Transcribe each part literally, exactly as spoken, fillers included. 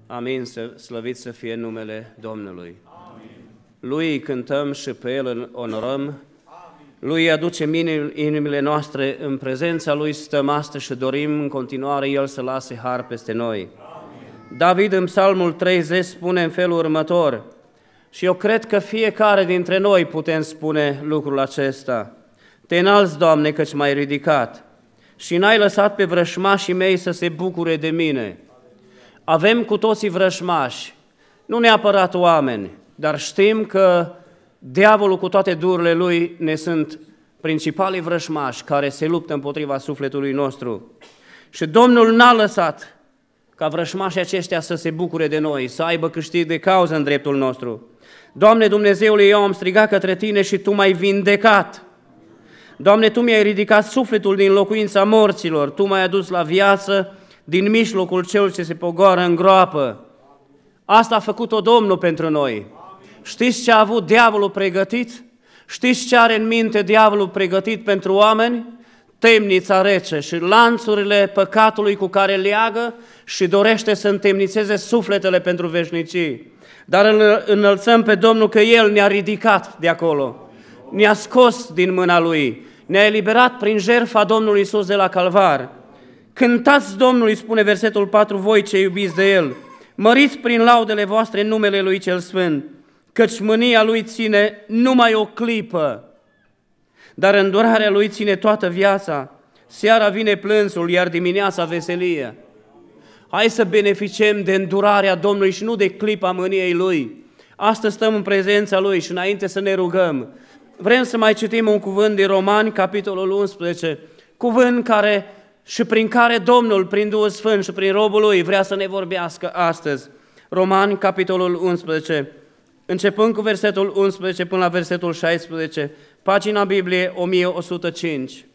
Amin, slăvit să fie numele Domnului. Amin. Lui îi cântăm și pe El îl onorăm, Lui îi aducem inimile noastre în prezența Lui, stăm astăzi și dorim în continuare El să lase har peste noi. Amin. David în Psalmul treizeci spune în felul următor, și eu cred că fiecare dintre noi putem spune lucrul acesta: Te înalți, Doamne, căci m-ai ridicat și n-ai lăsat pe vrășmașii mei să se bucure de mine. Avem cu toții vrășmași, nu neapărat oameni, dar știm că diavolul cu toate dururile lui ne sunt principalii vrășmași care se luptă împotriva sufletului nostru. Și Domnul n-a lăsat ca vrășmașii aceștia să se bucure de noi, să aibă câștig de cauză în dreptul nostru. Doamne Dumnezeule, eu am strigat către Tine și Tu m-ai vindecat. Doamne, Tu mi-ai ridicat sufletul din locuința morților, Tu m-ai adus la viață din mijlocul celor ce se pogoară în groapă. Asta a făcut-o Domnul pentru noi. Știți ce a avut diavolul pregătit? Știți ce are în minte diavolul pregătit pentru oameni? Temnița rece și lanțurile păcatului cu care leagă și dorește să întemnițeze sufletele pentru veșnicii. Dar îl înălțăm pe Domnul că El ne-a ridicat de acolo, ne-a scos din mâna Lui, ne-a eliberat prin jertfa Domnului Iisus de la Calvar. Cântați Domnului, spune versetul patru, voi ce iubiți de El, măriți prin laudele voastre numele Lui cel Sfânt, căci mânia Lui ține numai o clipă, dar îndurarea Lui ține toată viața. Seara vine plânsul, iar dimineața veselie. Hai să beneficiem de îndurarea Domnului și nu de clipa mâniei Lui. Astăzi stăm în prezența Lui și înainte să ne rugăm, vrem să mai citim un cuvânt din Romani, capitolul unsprezece, cuvânt care și prin care Domnul, prin Duhul Sfânt și prin robul Lui, vrea să ne vorbească astăzi. Romani, capitolul unsprezece, începând cu versetul unsprezece până la versetul șaisprezece, pagina Bibliei o mie o sută cinci.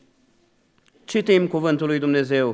Citim cuvântul lui Dumnezeu.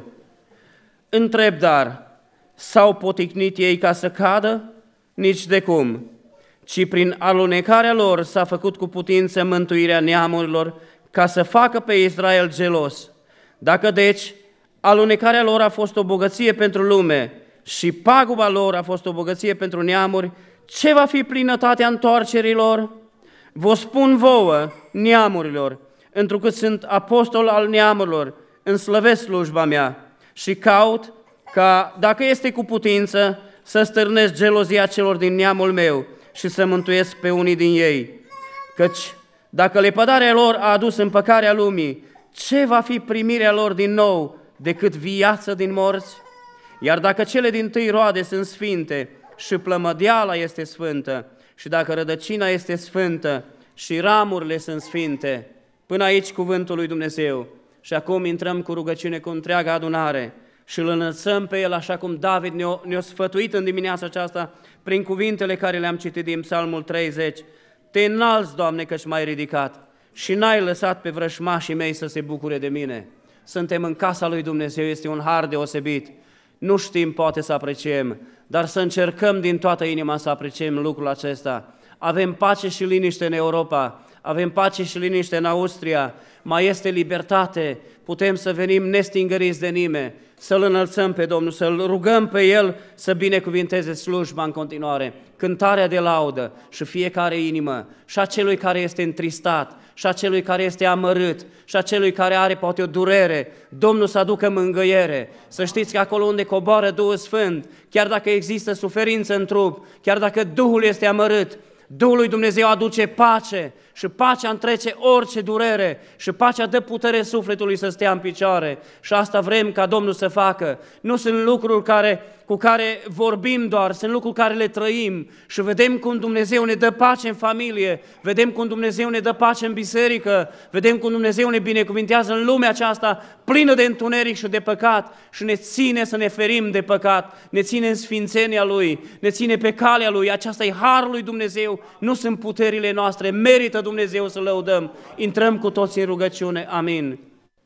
Întreb dar, s-au poticnit ei ca să cadă? Nici de cum, ci prin alunecarea lor s-a făcut cu putință mântuirea neamurilor, ca să facă pe Israel gelos. Dacă deci alunecarea lor a fost o bogăție pentru lume și paguba lor a fost o bogăție pentru neamuri, ce va fi plinătatea întoarcerilor? Vă spun vouă, neamurilor, întrucât sunt apostol al neamurilor, înslăvesc slujba mea și caut ca, dacă este cu putință, să stârnesc gelozia celor din neamul meu și să mântuiesc pe unii din ei. Căci dacă lepădarea lor a adus împăcarea lumii, ce va fi primirea lor din nou decât viață din morți? Iar dacă cele dintâi roade sunt sfinte și plămădeala este sfântă, și dacă rădăcina este sfântă și ramurile sunt sfinte, până aici cuvântul lui Dumnezeu. Și acum intrăm cu rugăciune cu întreaga adunare și îl înălțăm pe El așa cum David ne-a, ne-a sfătuit în dimineața aceasta prin cuvintele care le-am citit din Psalmul treizeci. Te înalți, Doamne, căci m-ai ridicat și n-ai lăsat pe vrășmașii mei să se bucure de mine. Suntem în casa lui Dumnezeu, este un har deosebit. Nu știm poate să apreciem, dar să încercăm din toată inima să apreciem lucrul acesta. Avem pace și liniște în Europa, avem pace și liniște în Austria, mai este libertate, putem să venim nestingăriți de nimeni, să-L înălțăm pe Domnul, să-L rugăm pe El să binecuvinteze slujba în continuare, cântarea de laudă și fiecare inimă, și a celui care este întristat, și a celui care este amărât, și a celui care are poate o durere, Domnul să aducă mângâiere. Să știți că acolo unde coboară Duhul Sfânt, chiar dacă există suferință în trup, chiar dacă Duhul este amărât, Duhul lui Dumnezeu aduce pace și pacea întrece orice durere și pacea dă putere sufletului să stea în picioare și asta vrem ca Domnul să facă. Nu sunt lucruri care, cu care vorbim doar, sunt lucruri care le trăim și vedem cum Dumnezeu ne dă pace în familie, vedem cum Dumnezeu ne dă pace în biserică, vedem cum Dumnezeu ne binecuvintează în lumea aceasta plină de întuneric și de păcat și ne ține să ne ferim de păcat, ne ține în sfințenia Lui, ne ține pe calea Lui. Aceasta e harul lui Dumnezeu, nu sunt puterile noastre, merită Dumnezeu să lăudăm. Intrăm cu toții în rugăciune. Amin.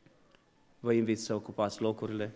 Vă invit să ocupați locurile.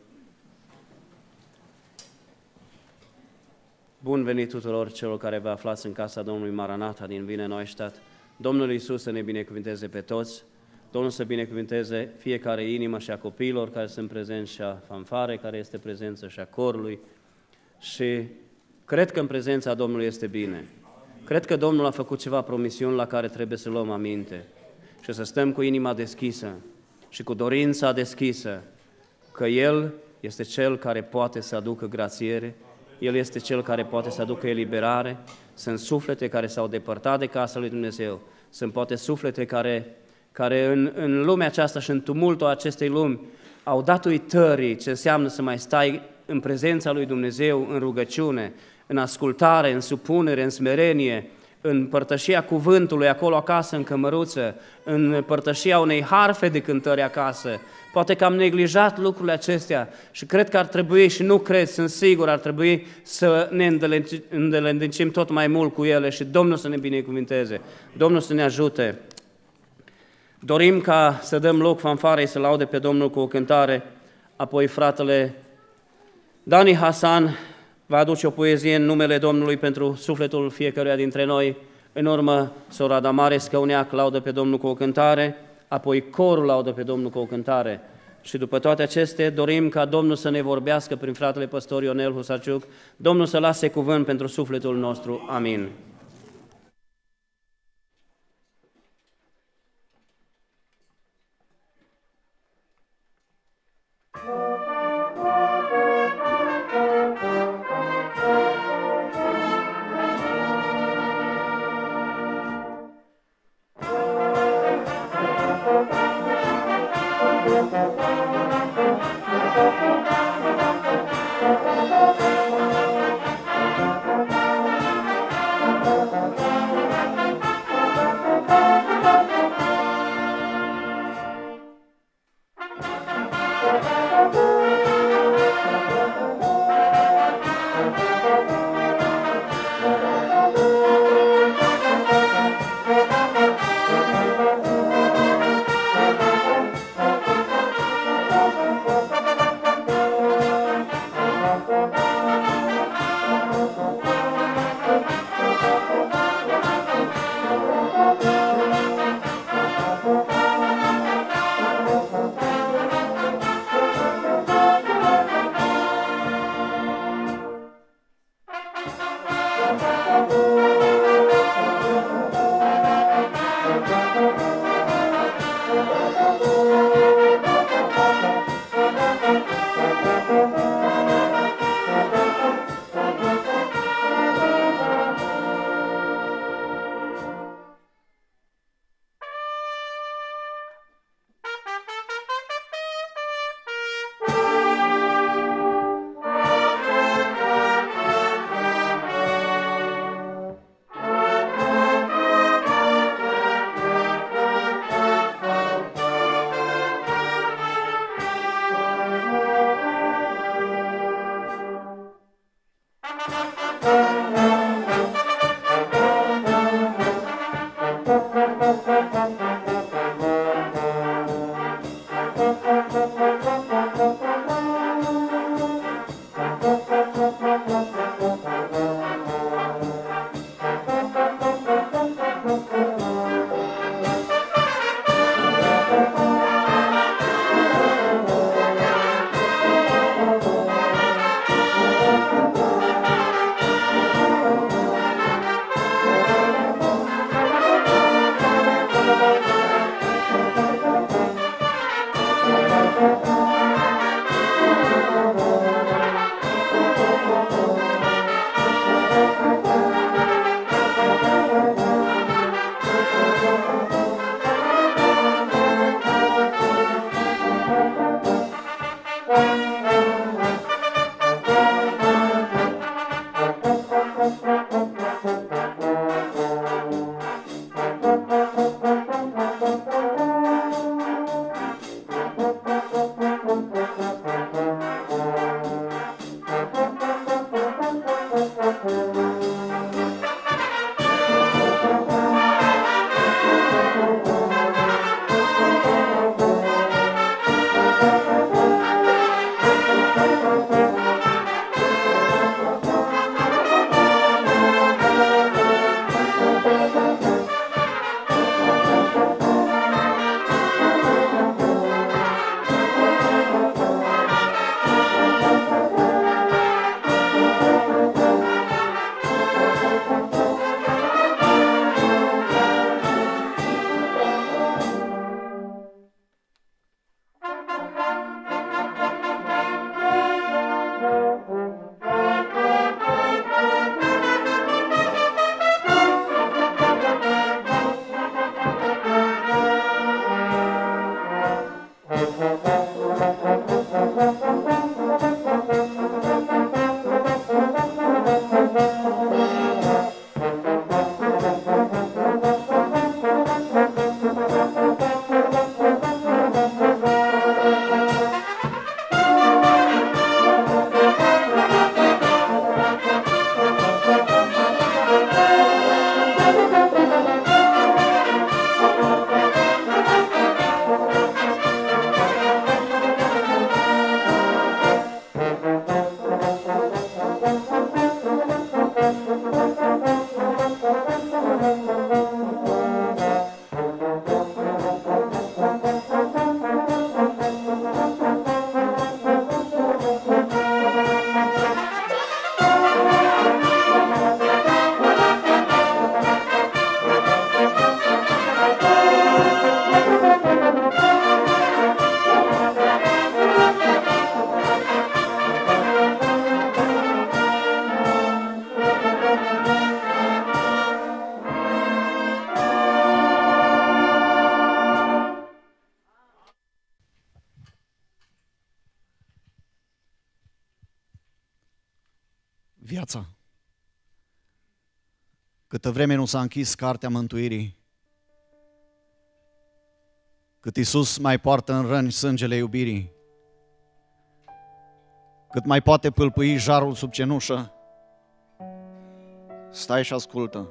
Bun venit tuturor celor care vă aflați în casa Domnului Maranata din Vinea Neustadt. Domnul Iisus să ne binecuvinteze pe toți. Domnul să binecuvinteze fiecare inimă și a copiilor care sunt prezenți și a fanfare care este prezență și a corului. Și Cred că în prezența Domnului este bine. Cred că Domnul a făcut ceva promisiuni la care trebuie să luăm aminte și să stăm cu inima deschisă și cu dorința deschisă că El este Cel care poate să aducă grațiere, El este Cel care poate să aducă eliberare. Sunt suflete care s-au depărtat de casa lui Dumnezeu, sunt poate suflete care, care în, în lumea aceasta și în tumultul acestei lumi au dat uitării ce înseamnă să mai stai în prezența lui Dumnezeu, în rugăciune, în ascultare, în supunere, în smerenie, în părtășia cuvântului acolo acasă, în cămăruță, în părtășia unei harfe de cântări acasă. Poate că am neglijat lucrurile acestea și cred că ar trebui, și nu cred, sunt sigur, ar trebui să ne îndelennicim tot mai mult cu ele și Domnul să ne binecuvinteze, Domnul să ne ajute. Dorim ca să dăm loc fanfarei să laude pe Domnul cu o cântare, apoi fratele Dani Hasan va aduce o poezie în numele Domnului pentru sufletul fiecăruia dintre noi. În urmă, sora Damare Scăuneac laudă pe Domnul cu o cântare, apoi corul laudă pe Domnul cu o cântare. Și după toate acestea, dorim ca Domnul să ne vorbească prin fratele păstor Ionel Husarciuc, Domnul să lase cuvânt pentru sufletul nostru. Amin. viața. Câtă vreme nu s-a închis cartea mântuirii, cât Iisus mai poartă în răni sângele iubirii, cât mai poate pâlpâi jarul sub cenușă, stai și ascultă.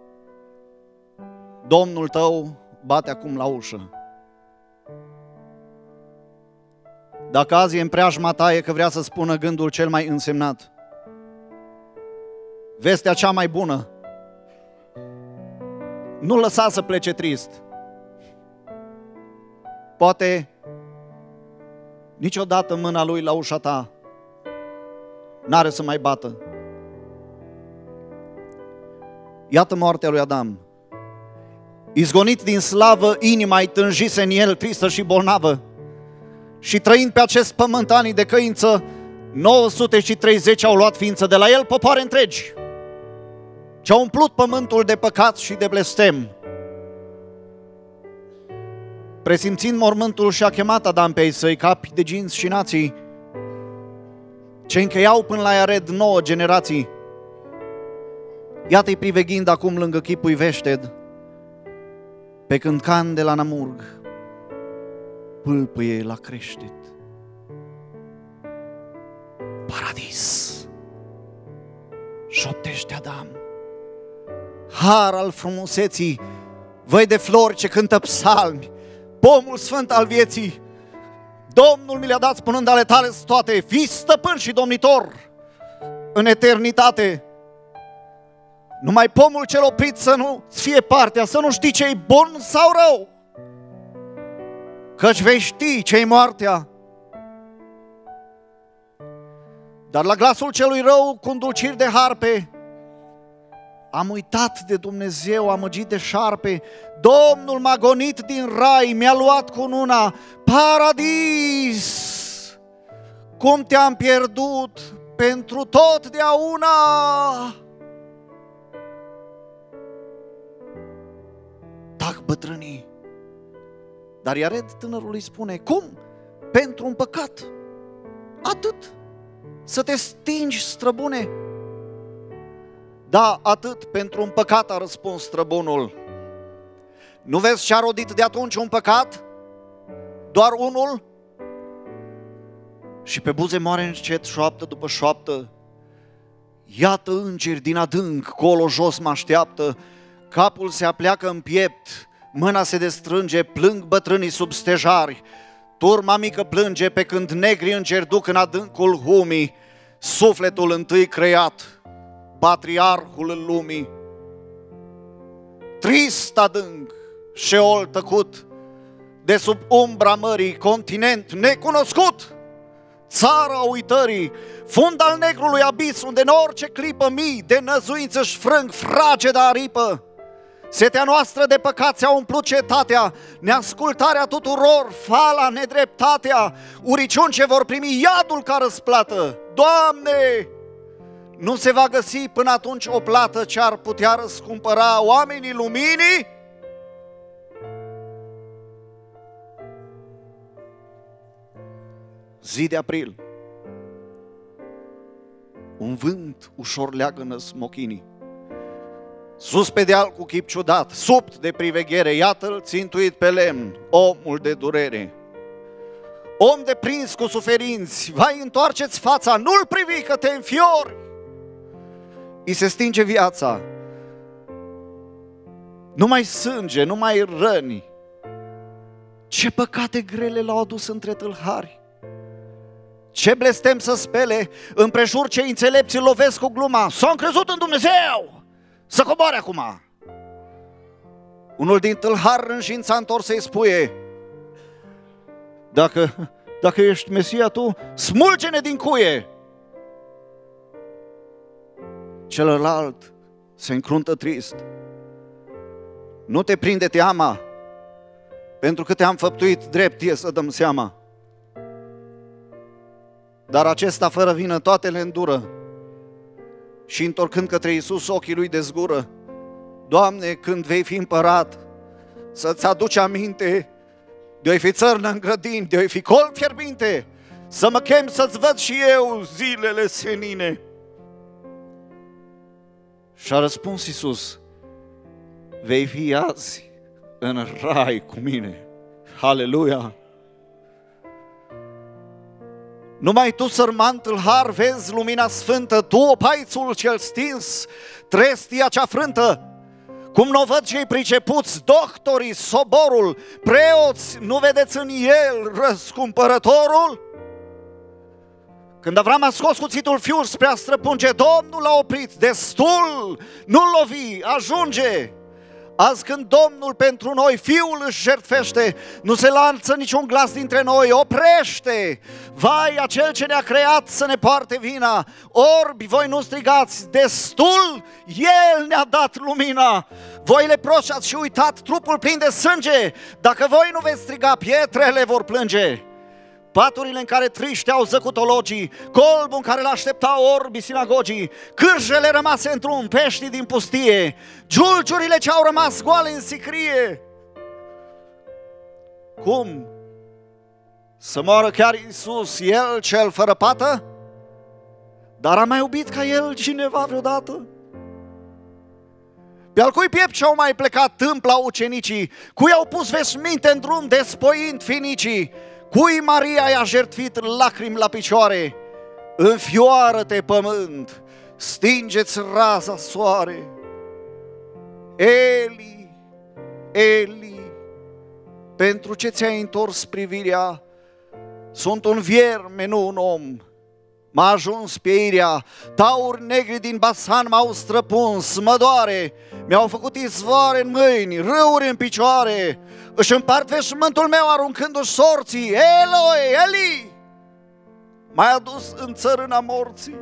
Domnul tău bate acum la ușă. Dacă azi e în preajma ta, e că vrea să spună gândul cel mai însemnat. Vestea cea mai bună. Nu lăsa să plece trist. Poate niciodată mâna lui la ușa ta n-are să mai bată. Iată moartea lui Adam. Izgonit din slavă, inima-i tânjise în el, tristă și bolnavă. Și trăind pe acest pământ anii de căință, nouă sute treizeci au luat ființă de la el popoare întregi, ce-au umplut pământul de păcat și de blestem. Presimțind mormântul, și-a chemat Adam pe ei săi, capi de ginți și nații, ce încheiau până la Iared nouă generații. Iată-i priveghind acum lângă chipul veșted, pe când Can de la Namurg pâlpâie la creștet. Paradis, șoptește Adam, har al frumuseții, văi de flori ce cântă psalmi, pomul sfânt al vieții. Domnul mi le-a dat spunând ale tale toate, fii stăpân și domnitor în eternitate. Numai pomul cel oprit să nu-ți fie partea, să nu știi ce-i bun sau rău, căci vei ști ce-i moartea. Dar la glasul celui rău, cu îndulciri de harpe, am uitat de Dumnezeu, amăgit de șarpe. Domnul m-a gonit din rai, mi-a luat cununa. Paradis, cum te-am pierdut pentru totdeauna. Tac bătrânii. Dar Iared tânărul îi spune, cum? Pentru un păcat? Atât? Să te stingi, străbune? Da, atât, pentru un păcat, a răspuns străbunul. Nu vezi ce-a rodit de atunci un păcat? Doar unul? Și pe buze moare încet, șoaptă după șoaptă. Iată îngeri din adânc, colo jos mă așteaptă. Capul se apleacă în piept, mâna se destrânge, plâng bătrânii sub stejari. Turma mică plânge pe când negri îngeri duc în adâncul humii sufletul întâi creat, patriarhul lumii. Trist adânc, șeol tăcut, de sub umbra mării, continent necunoscut, țara uitării, fund al negrului abis, unde în orice clipă mii de năzuință își frâng frageda aripă. Setea noastră de păcat ți-a umplut cetatea, neascultarea tuturor, fala, nedreptatea, uriciuni ce vor primi iadul ca răsplată. Doamne, nu se va găsi până atunci o plată ce ar putea răscumpăra oamenii luminii? Zi de april, un vânt ușor leagănă smochinii. Sus pe deal cu chip ciudat, subt de priveghere, iată-l țintuit pe lemn, omul de durere. Om de prins cu suferinți, vai, întoarceți fața, nu-l privi că te înfiori. I se stinge viața, nu mai sânge, nu mai răni. Ce păcate grele l-au adus între tâlhari. Ce blestem să spele, împrejur cei înțelepți îl lovesc cu gluma. S-au încrezut în Dumnezeu, să coboare acum. Unul din tâlhari rânjind s-a întors să-i spuie, Dacă, dacă ești Mesia tu, smulge-ne din cuie. Celălalt se încruntă trist. Nu te prinde teama, pentru că te-am făptuit drept, e să dăm seama. Dar acesta fără vină toate le îndură și întorcând către Iisus ochii lui dezgură. Doamne, când vei fi împărat, să-ți aduci aminte de-o fi țărnă în grădini, de-o fi col fierbinte, să mă chem să-ți văd și eu zilele senine. Și a răspuns Iisus: vei fi azi în rai cu mine. Aleluia! Numai tu, sărman tâlhar, vezi lumina sfântă, tu, opaițul cel stins, trestia cea frântă. Cum nu văd cei pricepuți, doctorii, soborul, preoți, nu vedeți în el răscumpărătorul? Când Avram a scos cuțitul fiul spre a străpunge, Domnul l-a oprit: destul, nu-l lovi, ajunge! Azi când Domnul pentru noi Fiul își jertfește, nu se lanță niciun glas dintre noi: oprește! Vai, acel ce ne-a creat să ne poarte vina! Orbi, voi nu strigați: destul! El ne-a dat lumina! Voi leproși ați și uitat trupul plin de sânge! Dacă voi nu veți striga, pietrele vor plânge! Paturile în care trișteau zăcutologii, colbul în care l-așteptau orbii sinagogii, cârjele rămase într-un, peștii din pustie, giulgiurile ce au rămas goale în sicrie. Cum? Să moară chiar Iisus, El cel fără pată? Dar a mai iubit ca El cineva vreodată? Pe al cui piept și-au mai plecat tâmpla ucenicii, cui au pus veșminte în drum despoind finicii, cui Maria i-a jertfit lacrimi la picioare? Înfioară-te, pământ, stingeți raza soare. Eli, Eli, pentru ce ți-ai întors privirea? Sunt un vierme, nu un om. M-a ajuns pieirea, tauri negri din Basan m-au străpuns, mă doare, mi-au făcut izvoare în mâini, râuri în picioare, își împart veșmântul meu aruncându-și sorții. Eloi, Eli, m-ai adus în țărâna morții.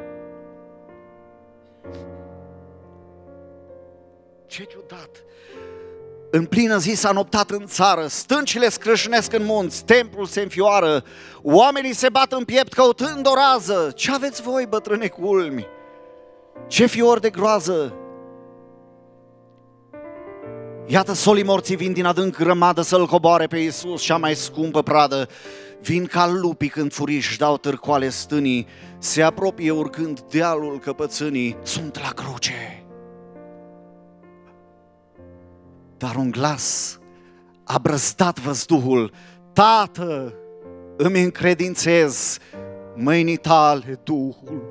Ce ciudat! În plină zi s-a noptat în țară, stâncile scrâșnesc în munți, templul se înfioară, oamenii se bat în piept căutând o rază. Ce aveți voi, bătrâne culmi? Ce fiori de groază! Iată, solii morții vin din adânc grămadă să-L coboare pe Iisus, cea mai scumpă pradă. Vin ca lupii când furiși dau târcoale stânii, se apropie urcând dealul căpățânii, sunt la cruce. Dar un glas a brăzdat văzduhul: Tată, îmi încredințez mâinii tale Duhul.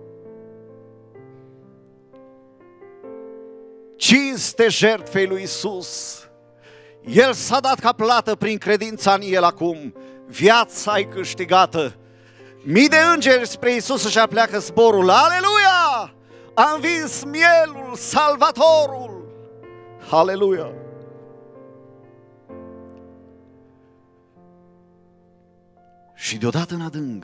Cinste jertfei lui Iisus, El s-a dat ca plată prin credința în El acum, viața-i câștigată. Mii de îngeri spre Iisus își apleacă zborul, aleluia! A învins mielul, salvatorul. Aleluia! Și deodată în adânc,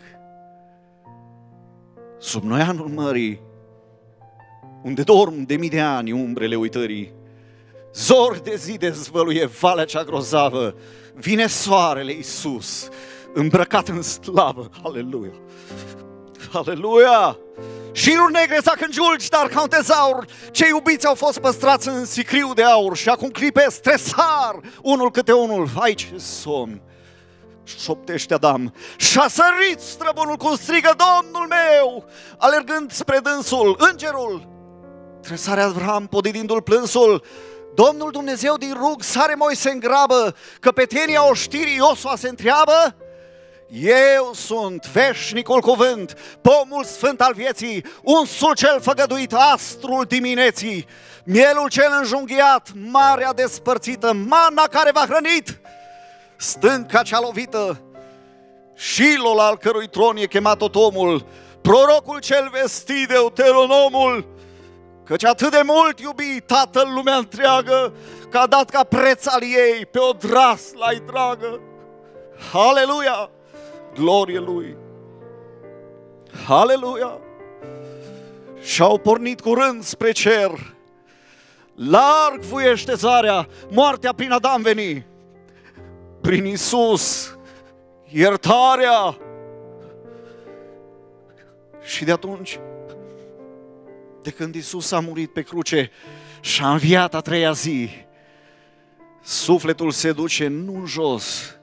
sub noianul mării, unde dorm de mii de ani umbrele uitării, zori de zi dezvăluie valea cea grozavă, vine soarele Iisus, îmbrăcat în slavă. Aleluia! Aleluia! Șiruri negre zac în giulgi, dar ca un tezaur, cei iubiți au fost păstrați în sicriu de aur și acum clipesc, tresar, unul câte unul. Vai, ce somn! Șoptește Adam. Și-a sărit străbunul cu strigă, Domnul meu! Alergând spre dânsul, îngerul, tresare Avram, podidindu-l plânsul. Domnul Dumnezeu din rug, sare Moise în grabă, căpetenia oștirii Iosua se întreabă. Eu sunt veșnicul cuvânt, pomul sfânt al vieții, unsul cel făgăduit, astrul dimineții, mielul cel înjunghiat, marea despărțită, mana care v-a hrănit, stânca cea lovită, Șilol al cărui tron e chemat tot omul, prorocul cel vestit, Deuteronomul, căci atât de mult iubi Tatăl lumea întreagă, că a dat ca preț al ei pe o draslă-i dragă. Aleluia! Glorie Lui! Aleluia! Și-au pornit curând spre cer. Larg vuiește zarea, moartea prin Adam veni. Prin Iisus, iertarea. Și de atunci, de când Iisus a murit pe cruce și a înviat a treia zi, sufletul se duce nu în jos,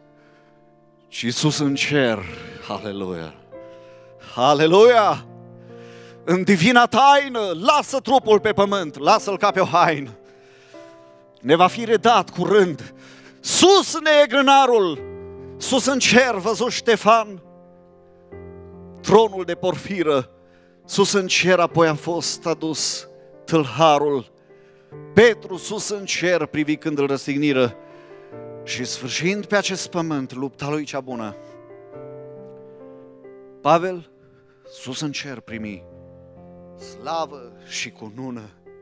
ci sus în cer. Aleluia! Aleluia! în divina taină, lasă trupul pe pământ, lasă-l ca pe o haină. Ne va fi redat curând. Sus ne e grânarul, sus în cer, văzut Ștefan, tronul de porfiră, sus în cer apoi a fost adus tâlharul. Petru sus în cer privi când îl răstigniră și sfârșind pe acest pământ lupta lui cea bună. Pavel sus în cer primi slavă și cunună.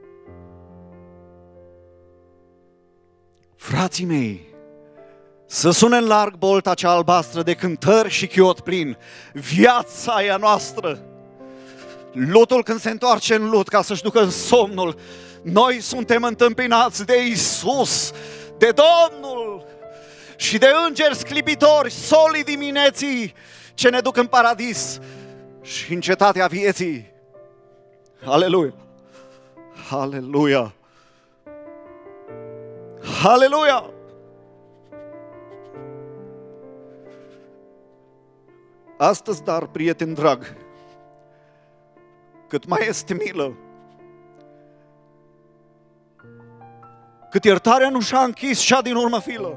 Frații mei, să sune în larg bolta cea albastră de cântări și chiot plin. Viața e a noastră. Lutul când se întoarce în lut ca să-și ducă în somnul, noi suntem întâmpinați de Iisus, de Domnul și de îngeri sclipitori, solii dimineții ce ne duc în paradis și în cetatea vieții. Aleluia! Aleluia! Aleluia! Astăzi, dar, prieten drag, cât mai este milă, cât iertarea nu și-a închis cea din urmă filă,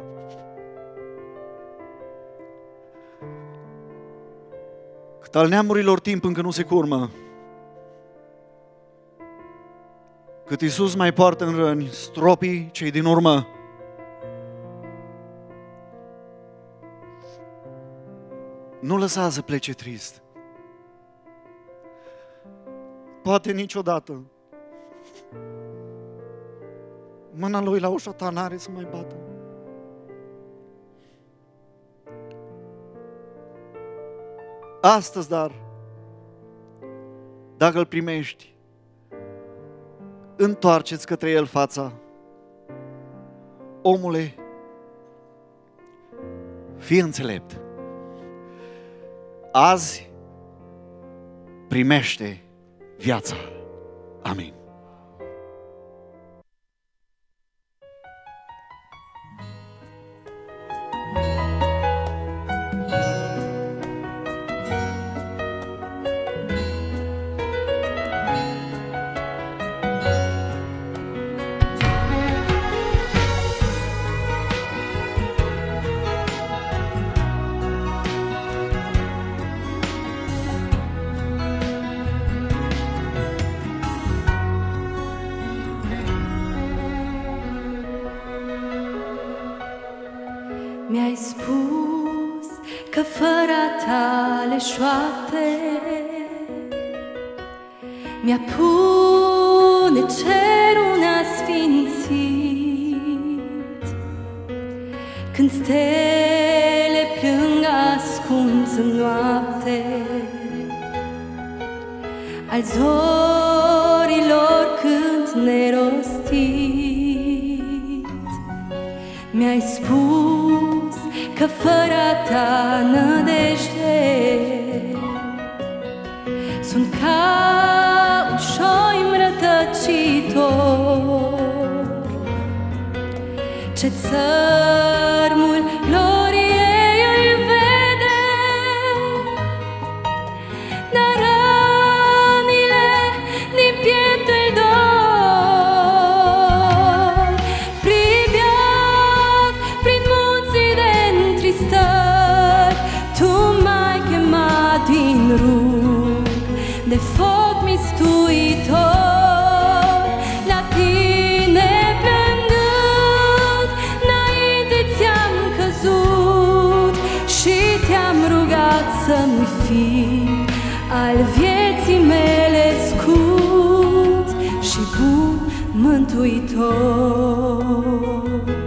cât al neamurilor timp încă nu se curmă, cât Iisus mai poartă în răni stropii cei din urmă, nu lăsa să plece trist. Poate niciodată mâna lui la ușa ta n-are să mai bată. Astăzi, dar, dacă îl primești, întoarceți către el fața. Omule, fii înțelept. Azi primește viața. Amin. Mi-ai spus că fără tale șoapte mi-a pune cerul neasfințit, când stele plâng ascuns în noapte, al zorilor cânt nerostit. Mi-ai spus că fără ta nădejde sunt ca un șoim rătăcitor, ce țărmul lor ei îi vede, dar rănile din piept îl dor. Pribeag prin munții de întristări, tu m-ai chemat din rug de foc mistuitor. La tine plângând, înainte ți-am căzut și te-am rugat să-mi fii al vieții mele scut și bun mântuitor.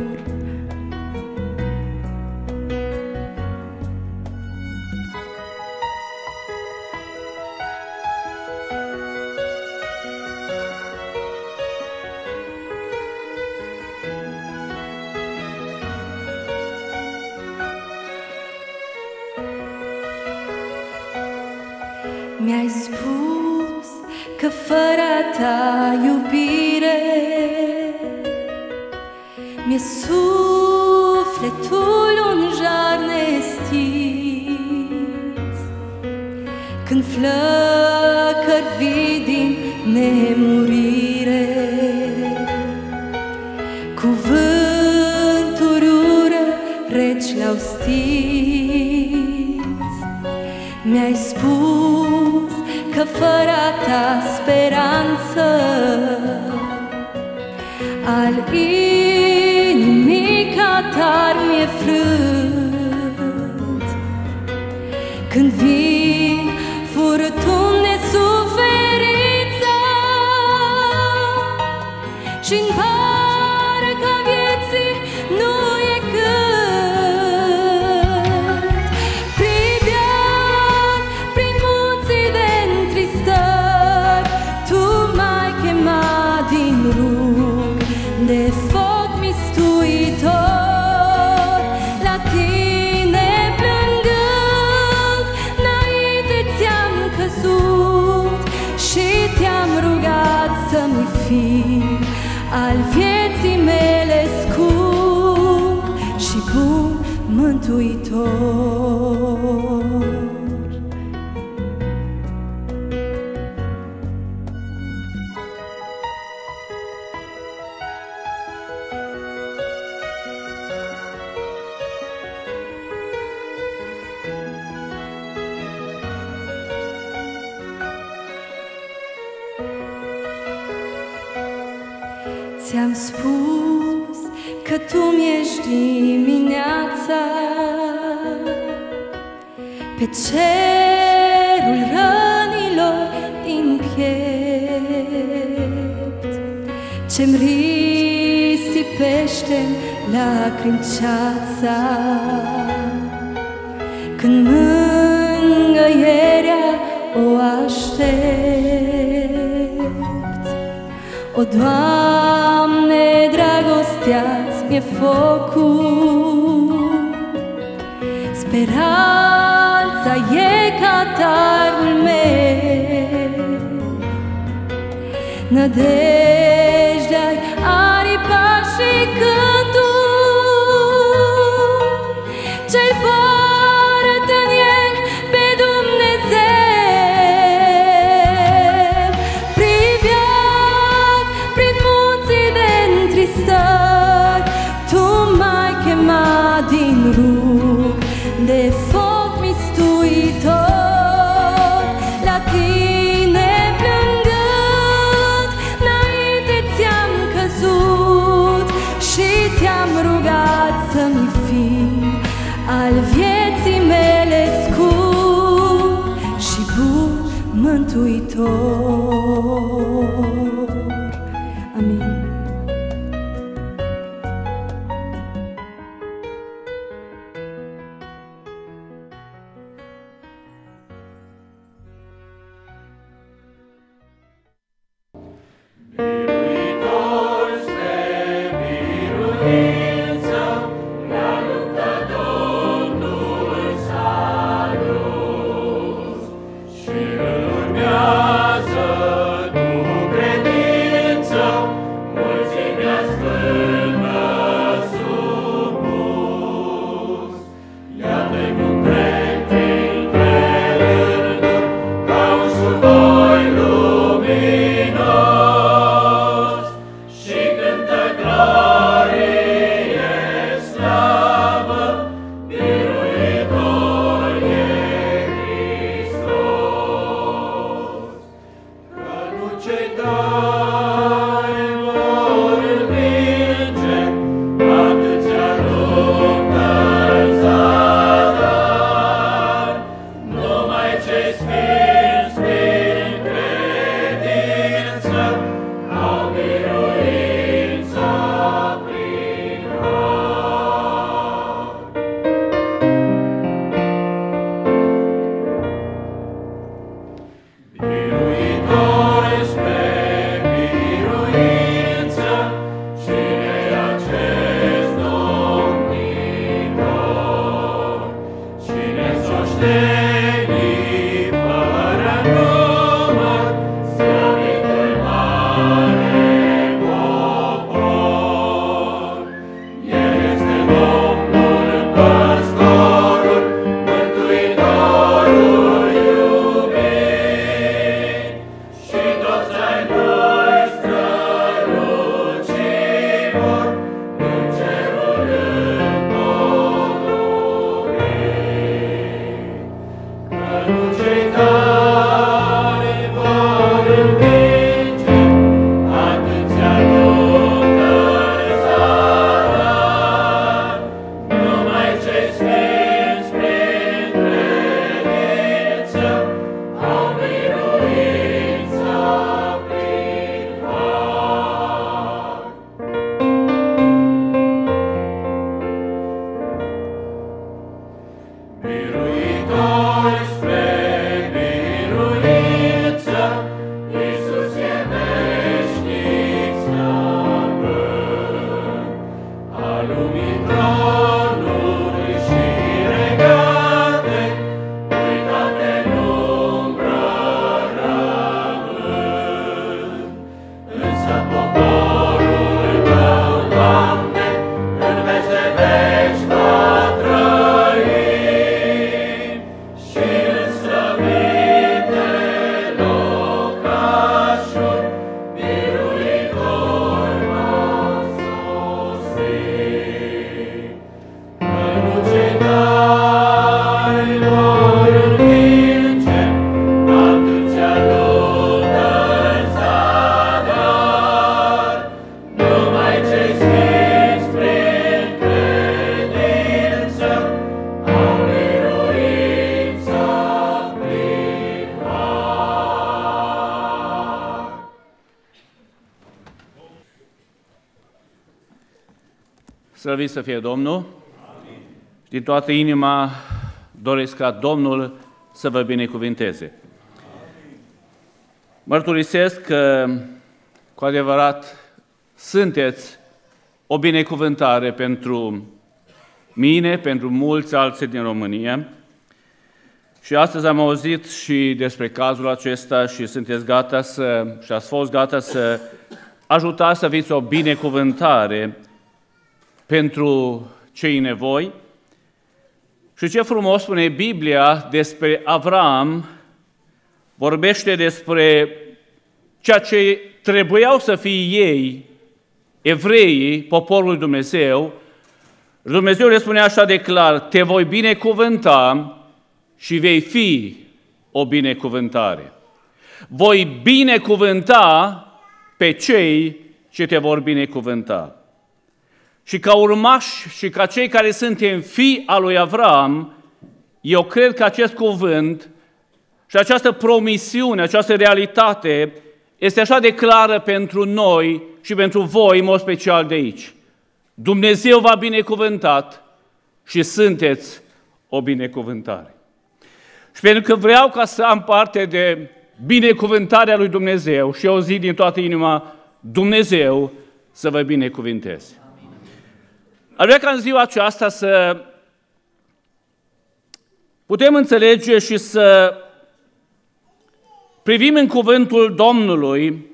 Mi-ai spus că fără ta iubire mi-e sufletul un jar nestit, când flăcări vii din nemurire. Cuvânturi ură, reci le-au stins. Mi-ai spus că fără a ta speranță al inimii catar mi-e frânt. Când vin furtuni de suferință și-n barca vieții nu e cât, pribeam prin munții de întristări, tu m-ai chemat din rug de foc mistuitor. La tine plângând, înainte ți-am căzut și te-am rugat să-mi fii al vieții mele scump și bun mântuitor. Ți-am spus că tu mi-ești dimineața pe cerul rănilor din piept, ce-mi risipește-n lacrimi ceața când mângâierea o aștept. O, Doamne, dragostea-ți mi-e focul, speranța e catarul meu, nădejdea-i aripa și cântul ce-i poartă în el pe Dumnezeu. Pribeam prin munții de întristări, tu m-ai chemat din rug de foc mistuitor. La tine plângând, înainte ți-am căzut și te-am rugat să-mi fii al vieții mele scump și bun mântuitor. Amin. Fără număr, slăvitul mare, Slăvit să fie Domnul! Din toată inima doresc ca Domnul să vă binecuvinteze. Mărturisesc că cu adevărat sunteți o binecuvântare pentru mine, pentru mulți alții din România. Și astăzi am auzit și despre cazul acesta și sunteți gata să, și ați fost gata să ajutați să fiți o binecuvântare pentru cei nevoi. Și ce frumos spune Biblia despre Avram, vorbește despre ceea ce trebuiau să fie ei, evreii, poporul lui Dumnezeu. Dumnezeu le spune așa de clar: te voi binecuvânta și vei fi o binecuvântare. Voi binecuvânta pe cei ce te vor binecuvânta. Și ca urmași și ca cei care suntem fii al lui Avram, eu cred că acest cuvânt și această promisiune, această realitate este așa de clară pentru noi și pentru voi, în mod special de aici. Dumnezeu v-a binecuvântat și sunteți o binecuvântare. Și pentru că vreau ca să am parte de binecuvântarea lui Dumnezeu și eu zic din toată inima, Dumnezeu să vă binecuvinteze. Aș vrea ca în ziua aceasta să putem înțelege și să privim în cuvântul Domnului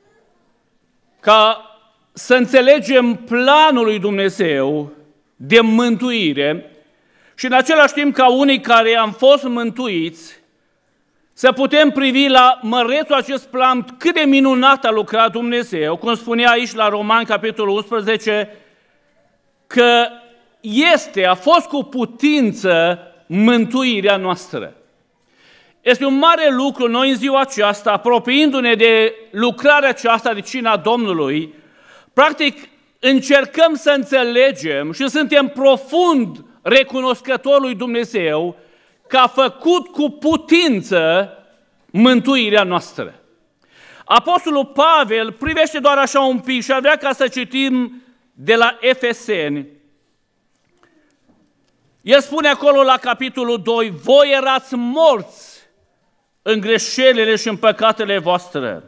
ca să înțelegem planul lui Dumnezeu de mântuire și în același timp ca unii care am fost mântuiți să putem privi la mărețul acest plan cât de minunat a lucrat Dumnezeu, cum spunea aici la Romani, capitolul unsprezece, că este, a fost cu putință mântuirea noastră. Este un mare lucru noi în ziua aceasta, apropiindu-ne de lucrarea aceasta de cina Domnului, practic încercăm să înțelegem și suntem profund recunoscători lui Dumnezeu că a făcut cu putință mântuirea noastră. Apostolul Pavel privește doar așa un pic și ar vrea ca să citim de la Efeseni. El spune acolo la capitolul doi, voi erați morți în greșelile și în păcatele voastre.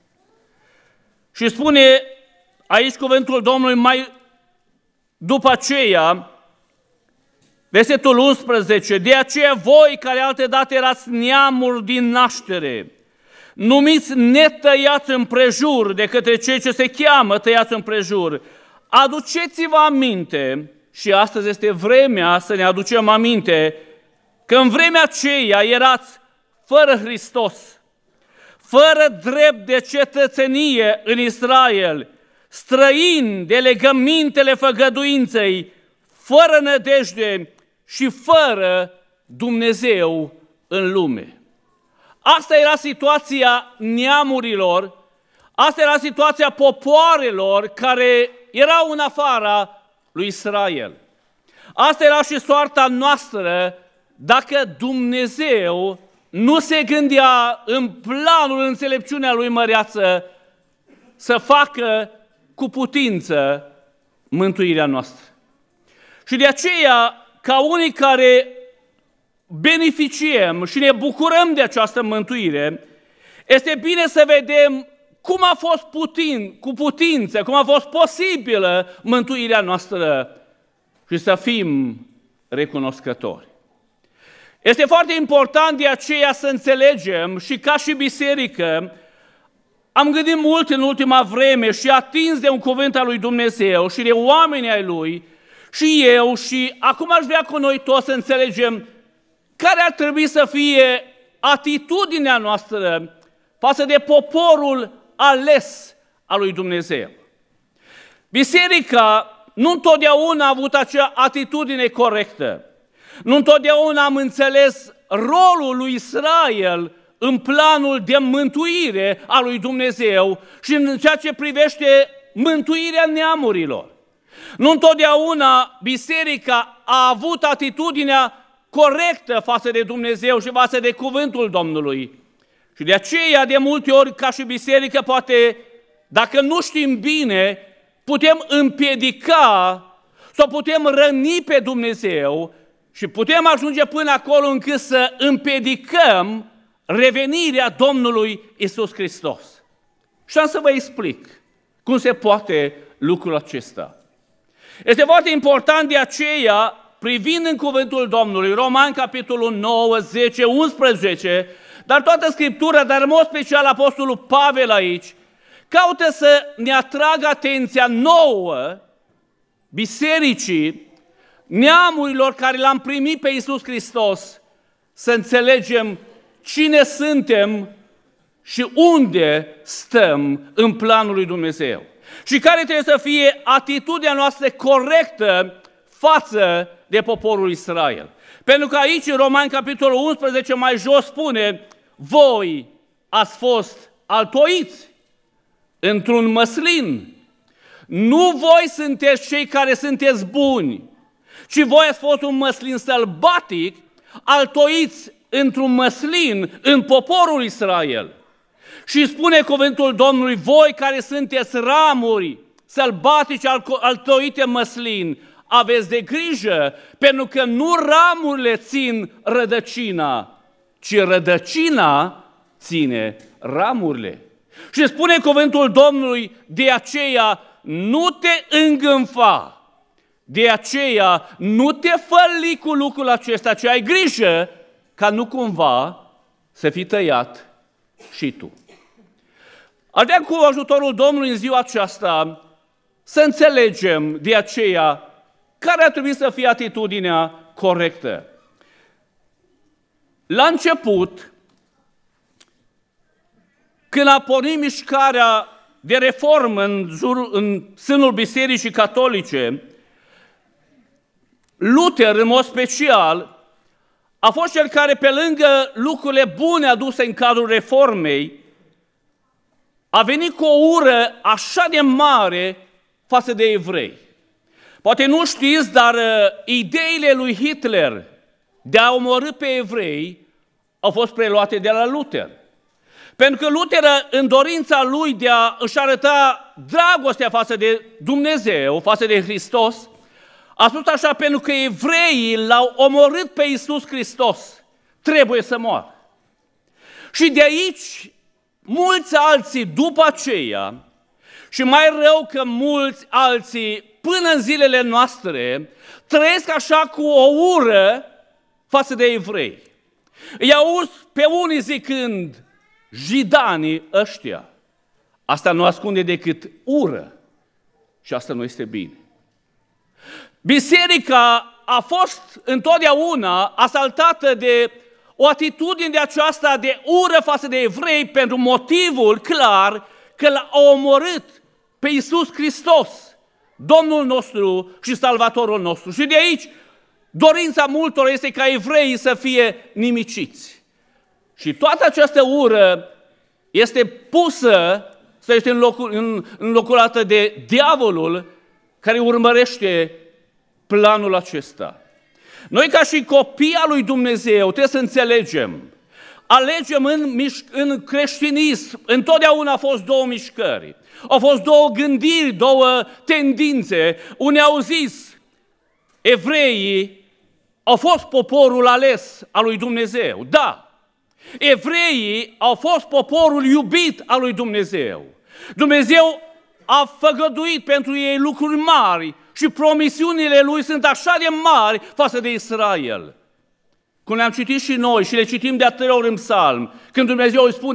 Și spune aici cuvântul Domnului mai după aceea, versetul unsprezece, de aceea voi care altădată erați neamuri din naștere, numiți netăiați împrejur de către cei ce se cheamă tăiați împrejur, aduceți-vă aminte, și astăzi este vremea să ne aducem aminte, că în vremea aceea erați fără Hristos, fără drept de cetățenie în Israel, străini de legămintele făgăduinței, fără nădejde și fără Dumnezeu în lume. Asta era situația neamurilor, asta era situația popoarelor care erau în afara lui Israel. Asta era și soarta noastră dacă Dumnezeu nu se gândea în planul, în înțelepciunea lui măreață să facă cu putință mântuirea noastră. Și de aceea, ca unii care beneficiem și ne bucurăm de această mântuire, este bine să vedem cum a fost putin, cu putință, cum a fost posibilă mântuirea noastră și să fim recunoscători. Este foarte important de aceea să înțelegem și ca și biserică am gândit mult în ultima vreme și atins de un cuvânt al lui Dumnezeu și de oamenii ai Lui și eu și acum aș vrea cu noi toți să înțelegem care ar trebui să fie atitudinea noastră față de poporul ales al lui Dumnezeu. Biserica nu întotdeauna a avut acea atitudine corectă. Nu întotdeauna am înțeles rolul lui Israel în planul de mântuire a lui Dumnezeu și în ceea ce privește mântuirea neamurilor. Nu întotdeauna biserica a avut atitudinea corectă față de Dumnezeu și față de cuvântul Domnului. Și de aceea, de multe ori, ca și biserică, poate, dacă nu știm bine, putem împiedica sau putem răni pe Dumnezeu și putem ajunge până acolo încât să împiedicăm revenirea Domnului Iisus Hristos. Și am să vă explic cum se poate lucrul acesta. Este foarte important de aceea, privind în cuvântul Domnului, Romani, capitolul nouă, zece, unsprezece, dar toată Scriptura, dar în mod special Apostolul Pavel aici, caută să ne atragă atenția nouă, bisericii, neamurilor care l-am primit pe Iisus Hristos, să înțelegem cine suntem și unde stăm în planul lui Dumnezeu. Și care trebuie să fie atitudinea noastră corectă față de poporul Israel. Pentru că aici, în Romani, capitolul unsprezece, mai jos spune, voi ați fost altoiți într-un măslin. Nu voi sunteți cei care sunteți buni, ci voi ați fost un măslin sălbatic, altoiți într-un măslin în poporul Israel. Și spune cuvântul Domnului, voi care sunteți ramuri sălbatice altoite măslin, aveți de grijă, pentru că nu ramurile țin rădăcina, ci rădăcina ține ramurile. Și spune cuvântul Domnului, de aceea nu te îngânfa, de aceea nu te făli cu lucrul acesta, ci ai grijă ca nu cumva să fii tăiat și tu. Aș vrea cu ajutorul Domnului în ziua aceasta să înțelegem de aceea care ar trebui să fie atitudinea corectă. La început, când a pornit mișcarea de reformă în, jur, în sânul Bisericii Catolice, Luther, în mod special, a fost cel care, pe lângă lucrurile bune aduse în cadrul reformei, a venit cu o ură așa de mare față de evrei. Poate nu știți, dar uh, ideile lui Hitler de a omorî pe evrei au fost preluate de la Luther. Pentru că Luther, în dorința lui de a își arăta dragostea față de Dumnezeu, față de Hristos, a spus așa, pentru că evreii l-au omorât pe Iisus Hristos, trebuie să moară. Și de aici, mulți alții după aceea, și mai rău că mulți alții până în zilele noastre, trăiesc așa cu o ură față de evrei. Îi auzi pe unii zicând, jidanii ăștia. Asta nu ascunde decât ură și asta nu este bine. Biserica a fost întotdeauna asaltată de o atitudine de aceasta de ură față de evrei pentru motivul clar că l-a omorât pe Iisus Hristos, Domnul nostru și Salvatorul nostru. Și de aici dorința multor este ca evreii să fie nimiciți. Și toată această ură este pusă, sau este înlocuită de diavolul care urmărește planul acesta. Noi ca și copii al lui Dumnezeu trebuie să înțelegem, alegem în, în creștinism, întotdeauna au fost două mișcări, au fost două gândiri, două tendințe. Unii au zis, evreii au fost poporul ales al lui Dumnezeu. Da, evreii au fost poporul iubit al lui Dumnezeu. Dumnezeu a făgăduit pentru ei lucruri mari și promisiunile lui sunt așa de mari față de Israel. Cum le-am citit și noi și le citim de atâtea ori în psalm, când Dumnezeu îi spune,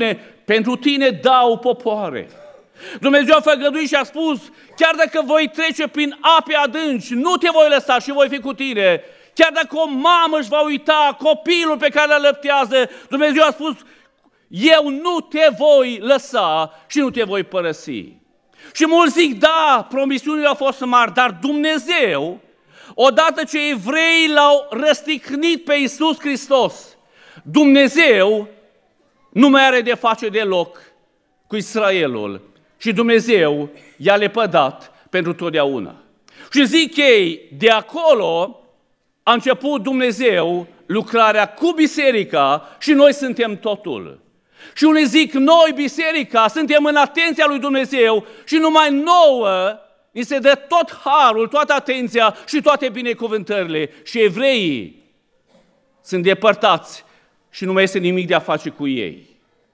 pentru tine dau popoare. Dumnezeu a făgăduit și a spus, chiar dacă voi trece prin ape adânci, nu te voi lăsa și voi fi cu tine. Chiar dacă o mamă își va uita copilul pe care îl lăptează, Dumnezeu a spus, eu nu te voi lăsa și nu te voi părăsi. Și mulți zic, da, promisiunile au fost mari, dar Dumnezeu, odată ce evreii l-au răstignit pe Iisus Hristos, Dumnezeu nu mai are de face deloc cu Israelul și Dumnezeu i-a lepădat pentru totdeauna. Și zic ei, de acolo a început Dumnezeu lucrarea cu biserica și noi suntem totul. Și unii zic, noi, biserica, suntem în atenția lui Dumnezeu și numai nouă ni se dă tot harul, toată atenția și toate binecuvântările. Și evreii sunt depărtați și nu mai este nimic de a face cu ei.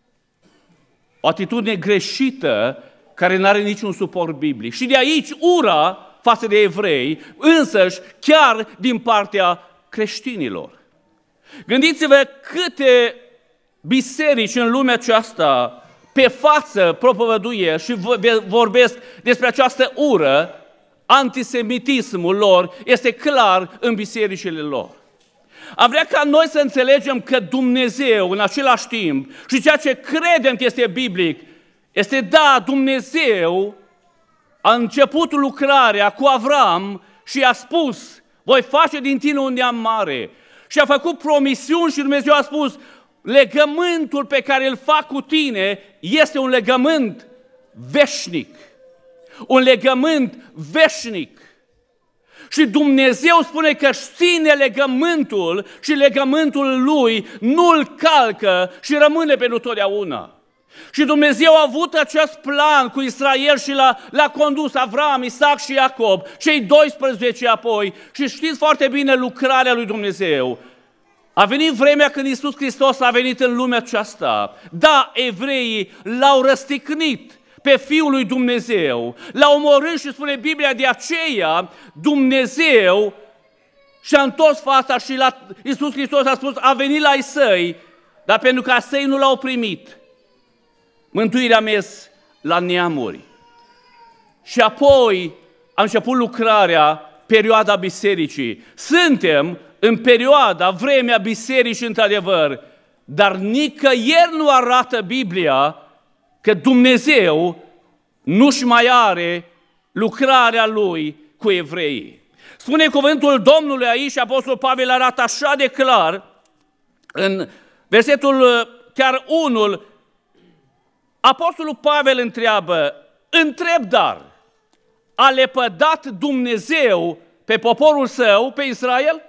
O atitudine greșită care nu are niciun suport biblic. Și de aici ura față de evrei, însăși chiar din partea creștinilor. Gândiți-vă câte biserici în lumea aceasta pe față propovăduie și vorbesc despre această ură, antisemitismul lor este clar în bisericile lor. Am vrea ca noi să înțelegem că Dumnezeu în același timp și ceea ce credem că este biblic este da, Dumnezeu a început lucrarea cu Avram și a spus, voi face din tine un neam mare. Și a făcut promisiuni și Dumnezeu a spus, legământul pe care îl fac cu tine este un legământ veșnic. Un legământ veșnic. Și Dumnezeu spune că își ține legământul și legământul lui nu-l calcă și rămâne pentru totdeauna. Și Dumnezeu a avut acest plan cu Israel și l-a, l-a condus Avram, Isaac și Iacob, cei doisprezece apoi. Și știți foarte bine lucrarea lui Dumnezeu. A venit vremea când Iisus Hristos a venit în lumea aceasta. Da, evreii l-au răstignit pe Fiul lui Dumnezeu, l-au omorât și spune Biblia, de aceea Dumnezeu și-a întors fața și la Iisus Hristos a spus, a venit la ai săi, dar pentru că a săi nu l-au primit, mântuirea a mers la neamuri. Și apoi a început lucrarea, perioada bisericii. Suntem în perioada, vremea bisericii într-adevăr, dar nicăieri nu arată Biblia că Dumnezeu nu-și mai are lucrarea Lui cu evreii. Spune cuvântul Domnului aici și Apostolul Pavel arată așa de clar, în versetul chiar unul, Apostolul Pavel întreabă, întreb dar, a lepădat Dumnezeu pe poporul său, pe Israel?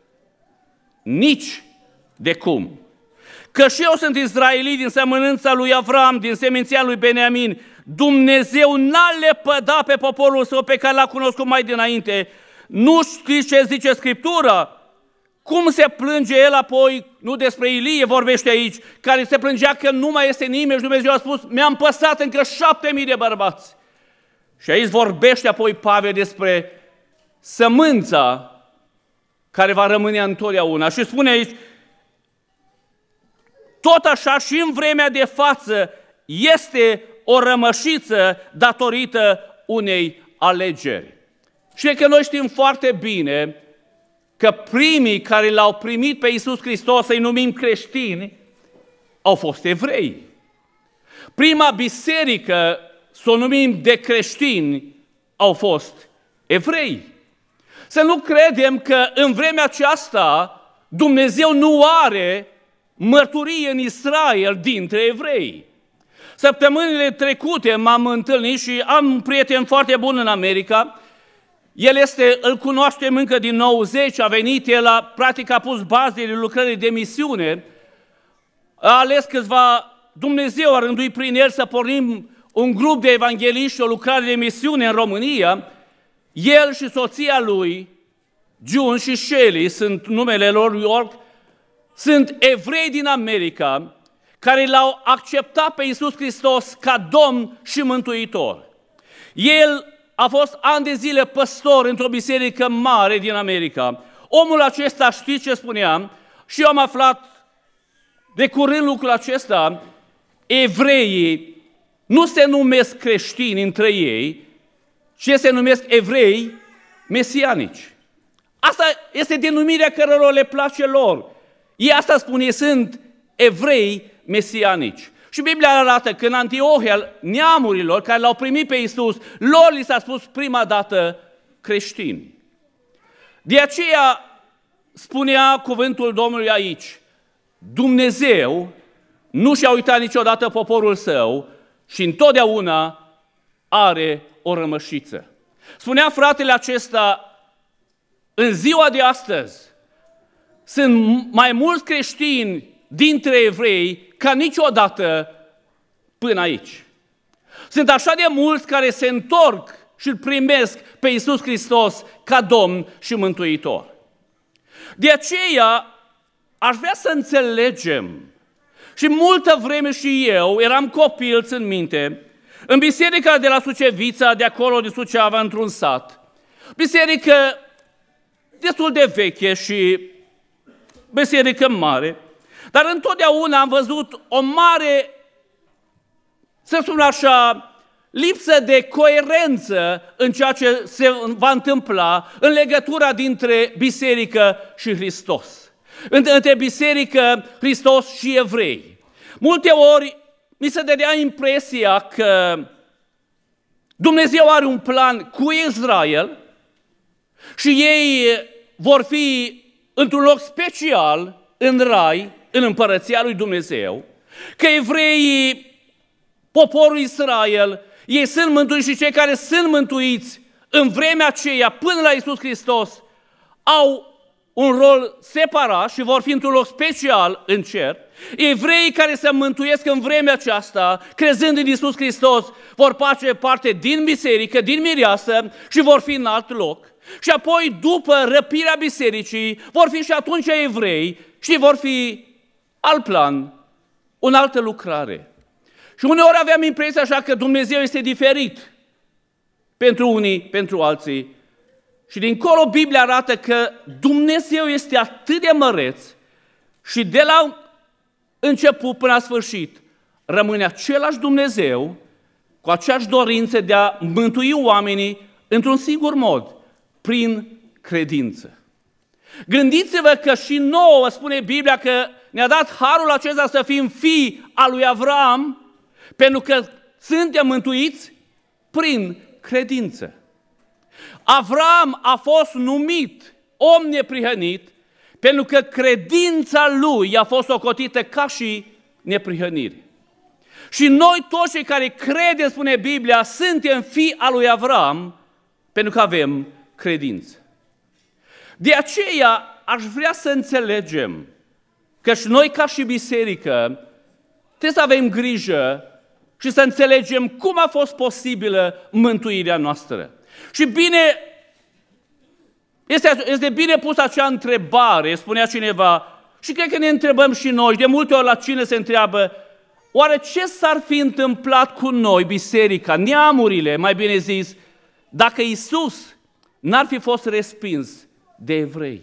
Nici de cum. Că și eu sunt izraelit din sămânânța lui Avram, din seminția lui Beniamin. Dumnezeu n-a lepădat pe poporul său pe care l-a cunoscut mai dinainte. Nu știți ce zice Scriptura? Cum se plânge el apoi, nu despre Ilie vorbește aici, care se plângea că nu mai este nimeni și Dumnezeu a spus, mi-am păstrat încă șapte mii de bărbați. Și aici vorbește apoi Pavel despre sămânța care va rămâne întotdeauna. Și spune aici, tot așa și în vremea de față este o rămășiță datorită unei alegeri. Și că noi știm foarte bine că primii care l-au primit pe Iisus Hristos, să-i numim creștini, au fost evrei. Prima biserică, să o numim de creștini, au fost evrei. Să nu credem că în vremea aceasta Dumnezeu nu are mărturie în Israel dintre evrei. Săptămânile trecute m-am întâlnit și am un prieten foarte bun în America. El este, îl cunoaștem încă din nouăzeci, a venit, el a, practic a pus bazele lucrării de misiune, a ales câțiva, Dumnezeu a rânduit prin el să pornim un grup de evangeliști și o lucrare de misiune în România. El și soția lui, June și Shelley, sunt numele lor, York, sunt evrei din America care l-au acceptat pe Iisus Hristos ca Domn și Mântuitor. El a fost ani de zile păstor într-o biserică mare din America. Omul acesta, știți ce spuneam, și eu am aflat de curând lucrul acesta, evreii nu se numesc creștini între ei, ci se numesc evrei mesianici. Asta este denumirea cărora le place lor. Ei asta spune, sunt evrei mesianici. Și Biblia arată că în Antiohia, neamurilor care l-au primit pe Iisus, lor li s-a spus prima dată creștini. De aceea spunea cuvântul Domnului aici, Dumnezeu nu și-a uitat niciodată poporul său și întotdeauna are o rămășiță. Spunea fratele acesta, în ziua de astăzi sunt mai mulți creștini dintre evrei ca niciodată până aici. Sunt așa de mulți care se întorc și îl primesc pe Iisus Hristos ca Domn și Mântuitor. De aceea aș vrea să înțelegem, și multă vreme și eu eram copil, țin minte, în biserica de la Sucevița, de acolo de Suceava, într-un sat. Biserică destul de veche și biserică mare, dar întotdeauna am văzut o mare, să spun așa, lipsă de coerență în ceea ce se va întâmpla în legătura dintre biserică și Hristos. Între biserică, Hristos și evrei. Multe ori mi se dădea impresia că Dumnezeu are un plan cu Israel și ei vor fi într-un loc special în rai, în împărăția lui Dumnezeu, că evreii, poporul Israel, ei sunt mântuiți și cei care sunt mântuiți în vremea aceea, până la Iisus Hristos, au un rol separat și vor fi într-un loc special în cer. Evreii care se mântuiesc în vremea aceasta, crezând în Iisus Hristos, vor face parte din biserică, din mireasă și vor fi în alt loc. Și apoi, după răpirea bisericii, vor fi și atunci evrei și vor fi alt plan, o altă lucrare. Și uneori aveam impresia așa că Dumnezeu este diferit pentru unii, pentru alții. Și dincolo Biblia arată că Dumnezeu este atât de măreț și de la început până la sfârșit rămâne același Dumnezeu cu aceeași dorință de a mântui oamenii într-un singur mod, prin credință. Gândiți-vă că și nouă spune Biblia că ne-a dat harul acesta să fim fii al lui Avram, pentru că suntem mântuiți prin credință. Avram a fost numit om neprihănit pentru că credința lui a fost socotită ca și neprihănire. Și noi toți cei care credem, spune Biblia, suntem fii al lui Avram pentru că avem credință. De aceea aș vrea să înțelegem că și noi ca și biserică trebuie să avem grijă și să înțelegem cum a fost posibilă mântuirea noastră. Și bine, este, este bine pus acea întrebare, spunea cineva, și cred că ne întrebăm și noi, de multe ori la cine se întreabă, oare ce s-ar fi întâmplat cu noi, biserica, neamurile, mai bine zis, dacă Iisus n-ar fi fost respins de evrei?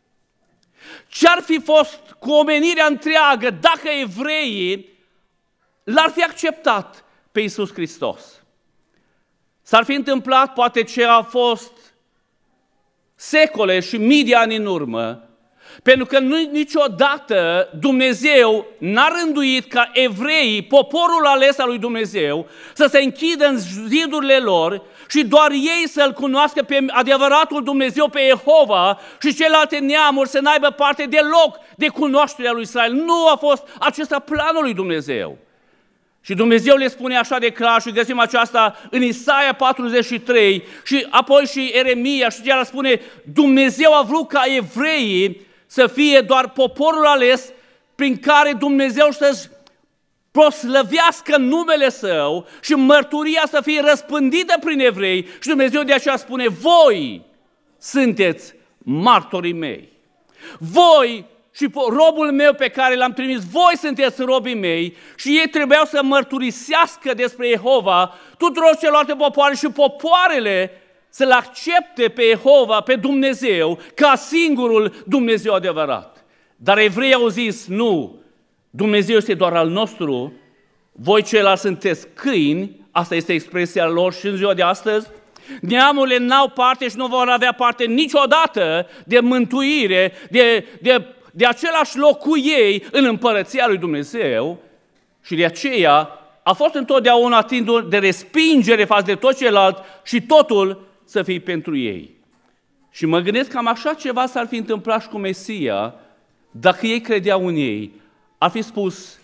Ce-ar fi fost cu omenirea întreagă dacă evreii l-ar fi acceptat pe Iisus Hristos? S-ar fi întâmplat poate ce a fost secole și mii de ani în urmă, pentru că nu, niciodată Dumnezeu n-a rânduit ca evreii, poporul ales al lui Dumnezeu, să se închidă în zidurile lor și doar ei să-L cunoască pe adevăratul Dumnezeu, pe Jehova, și celelalte neamuri să n-aibă parte deloc de cunoașterea lui Israel. Nu a fost acesta planul lui Dumnezeu. Și Dumnezeu le spune așa de clar și găsim aceasta în Isaia patruzeci și trei și apoi și Ieremia și cealaltă spune, Dumnezeu a vrut ca evreii să fie doar poporul ales prin care Dumnezeu să-și proslăvească numele Său și mărturia să fie răspândită prin evrei. Și Dumnezeu de aceea spune, voi sunteți martorii mei. Voi și robul meu pe care l-am trimis, voi sunteți robii mei și ei trebuiau să mărturisească despre Jehova tuturor celorlalte popoare și popoarele să-L accepte pe Jehova, pe Dumnezeu, ca singurul Dumnezeu adevărat. Dar evreii au zis, nu, Dumnezeu este doar al nostru voi ceilalți sunteți câini, asta este expresia lor și în ziua de astăzi, neamurile n-au parte și nu vor avea parte niciodată de mântuire, de, de, de același loc cu ei în împărăția lui Dumnezeu și de aceea a fost întotdeauna tindul de respingere față de tot celălalt și totul să fie pentru ei. Și mă gândesc că cam așa ceva s-ar fi întâmplat și cu Mesia, dacă ei credeau în ei. Ar fi spus,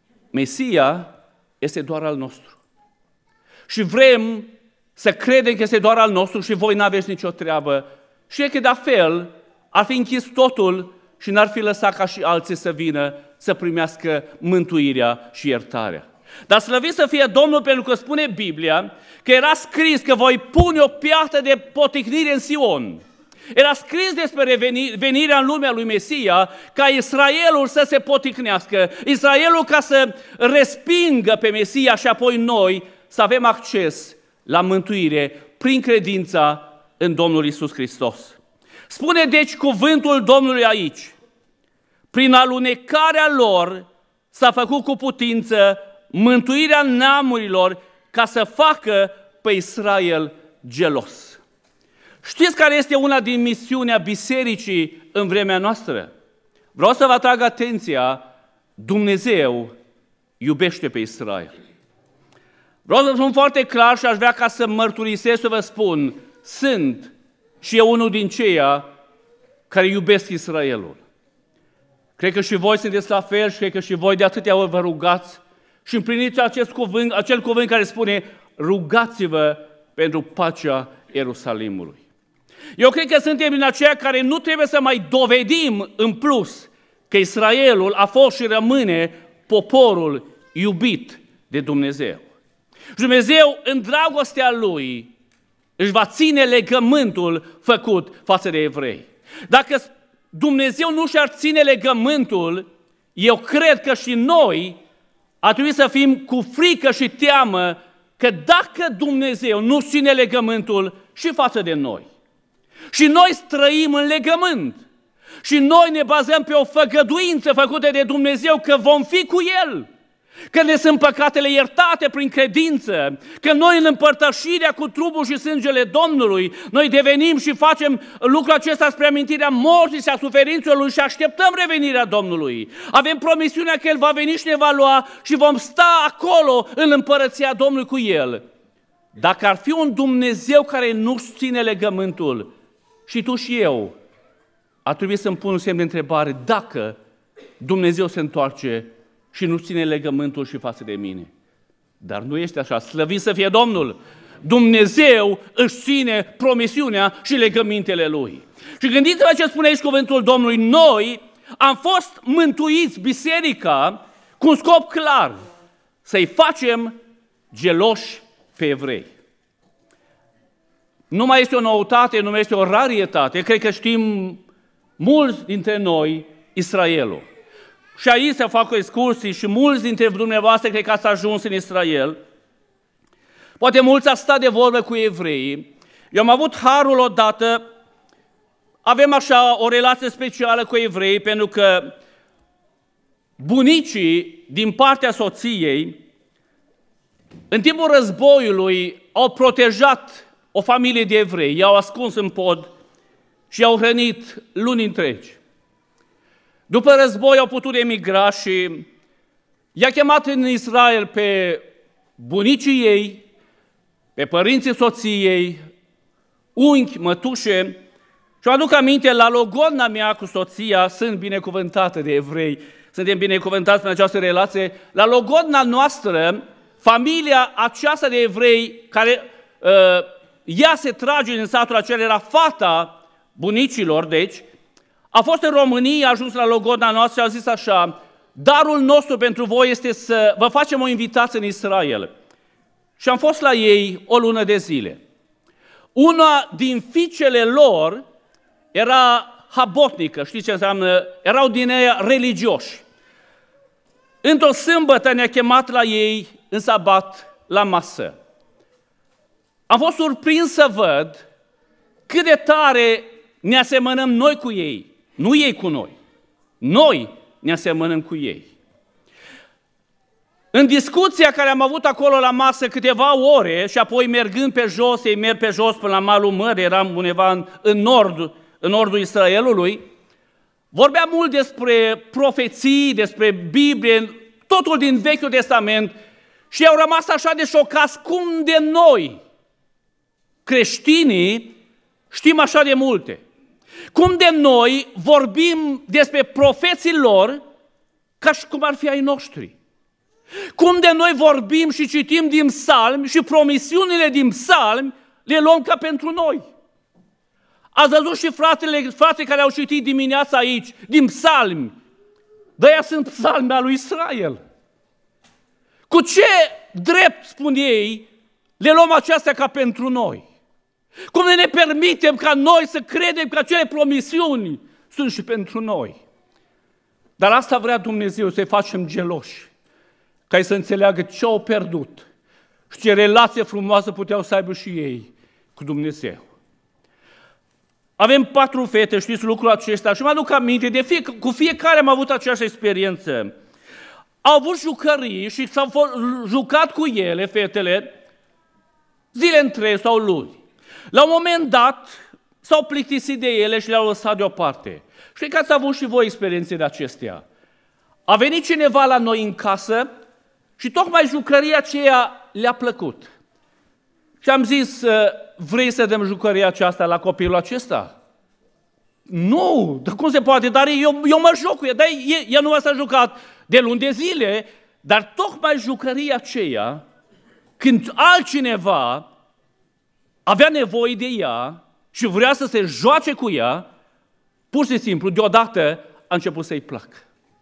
Mesia este doar al nostru. Și vrem să credem că este doar al nostru și voi n-aveți nicio treabă. Și e că de fel ar fi închis totul și n-ar fi lăsat ca și alții să vină să primească mântuirea și iertarea. Dar slăvit să fie Domnul, pentru că spune Biblia că era scris că voi pune o piatră de poticnire în Sion. Era scris despre venirea în lumea lui Mesia, ca Israelul să se poticnească, Israelul ca să respingă pe Mesia și apoi noi să avem acces la mântuire prin credința în Domnul Iisus Hristos. Spune deci cuvântul Domnului aici, prin alunecarea lor s-a făcut cu putință mântuirea neamurilor ca să facă pe Israel gelos. Știți care este una din misiunea bisericii în vremea noastră? Vreau să vă atrag atenția, Dumnezeu iubește pe Israel. Vreau să spun foarte clar și aș vrea ca să mărturisesc, să vă spun, sunt și eu unul din ceia care iubesc Israelul. Cred că și voi sunteți la fel și cred că și voi de atâtea ori vă rugați și împliniți acest cuvânt, acel cuvânt care spune rugați-vă pentru pacea Ierusalimului. Eu cred că suntem din aceia care nu trebuie să mai dovedim în plus că Israelul a fost și rămâne poporul iubit de Dumnezeu. Și Dumnezeu, în dragostea Lui, își va ține legământul făcut față de evrei. Dacă Dumnezeu nu și-ar ține legământul, eu cred că și noi ar trebui să fim cu frică și teamă că dacă Dumnezeu nu ține legământul și față de noi, și noi străim în legământ, și noi ne bazăm pe o făgăduință făcută de Dumnezeu că vom fi cu El, că ne sunt păcatele iertate prin credință, că noi în împărtășirea cu trupul și sângele Domnului, noi devenim și facem lucrul acesta spre amintirea morții și a suferințelor Lui și așteptăm revenirea Domnului. Avem promisiunea că El va veni și ne va lua și vom sta acolo în împărăția Domnului cu El. Dacă ar fi un Dumnezeu care nu-și ține legământul, și tu și eu, ar trebui să-mi pun un semn de întrebare dacă Dumnezeu se întoarce și nu ține legământul și față de mine. Dar nu este așa, slăvit să fie Domnul! Dumnezeu își ține promisiunea și legămintele Lui. Și gândiți-vă ce spune aici cuvântul Domnului, noi am fost mântuiți, biserica, cu un scop clar, să-i facem geloși pe evrei. Nu mai este o noutate, nu mai este o rarietate, cred că știm mulți dintre noi Israelul. Și aici se fac excursii și mulți dintre dumneavoastră cred că ați ajuns în Israel. Poate mulți ați stat de vorbă cu evreii. Eu am avut harul odată, avem așa o relație specială cu evrei, pentru că bunicii din partea soției, în timpul războiului, au protejat o familie de evrei, i-au ascuns în pod și i-au hrănit luni întregi. După război au putut emigra și i-a chemat în Israel pe bunicii ei, pe părinții soției, unchi, mătușe, și aduc aminte, la logodna mea cu soția, sunt binecuvântată de evrei, suntem binecuvântați în această relație, la logodna noastră, familia aceasta de evrei, care uh, ea se trage din satul acela, era fata bunicilor, deci, a fost în România, a ajuns la logodna noastră și a zis așa, darul nostru pentru voi este să vă facem o invitație în Israel. Și am fost la ei o lună de zile. Una din fiicele lor era habotnică, știți ce înseamnă? Erau din ea religioși. Într-o sâmbătă ne-a chemat la ei în sabat la masă. Am fost surprins să văd cât de tare ne asemănăm noi cu ei, nu ei cu noi. Noi ne asemănăm cu ei. În discuția care am avut acolo la masă câteva ore și apoi mergând pe jos, ei merg pe jos până la malul mării, eram undeva în, în nord, în nordul Israelului, vorbea mult despre profeții, despre Biblie, totul din Vechiul Testament și au rămas așa de șocați cum de noi, creștinii, știm așa de multe. Cum de noi vorbim despre profeții lor ca și cum ar fi ai noștri. Cum de noi vorbim și citim din psalmi și promisiunile din psalmi le luăm ca pentru noi. Ați văzut și fratele, fratele care au citit dimineața aici, din psalmi. De-aia sunt psalmi al lui Israel. Cu ce drept, spun ei, le luăm aceastea ca pentru noi? Cum ne, ne permitem ca noi să credem că acele promisiuni sunt și pentru noi? Dar asta vrea Dumnezeu, să-i facem geloși, ca ei să înțeleagă ce au pierdut și ce relație frumoasă puteau să aibă și ei cu Dumnezeu. Avem patru fete, știți lucrul acesta, și mă aduc aminte, de fie, cu fiecare am avut aceeași experiență. Au avut jucării și s-au jucat cu ele, fetele, zile întregi sau luni. La un moment dat s-au plictisit de ele și le-au lăsat deoparte. Știi că ați avut și voi experiențe de acestea. A venit cineva la noi în casă și tocmai jucăria aceea le-a plăcut. Și am zis, vrei să dăm jucăria aceasta la copilul acesta? Nu, dar cum se poate? Dar eu, eu mă joc cu ea, dar ea nu s-a jucat de luni de zile, dar tocmai jucăria aceea, când altcineva avea nevoie de ea și vrea să se joace cu ea, pur și simplu, deodată a început să-i placă.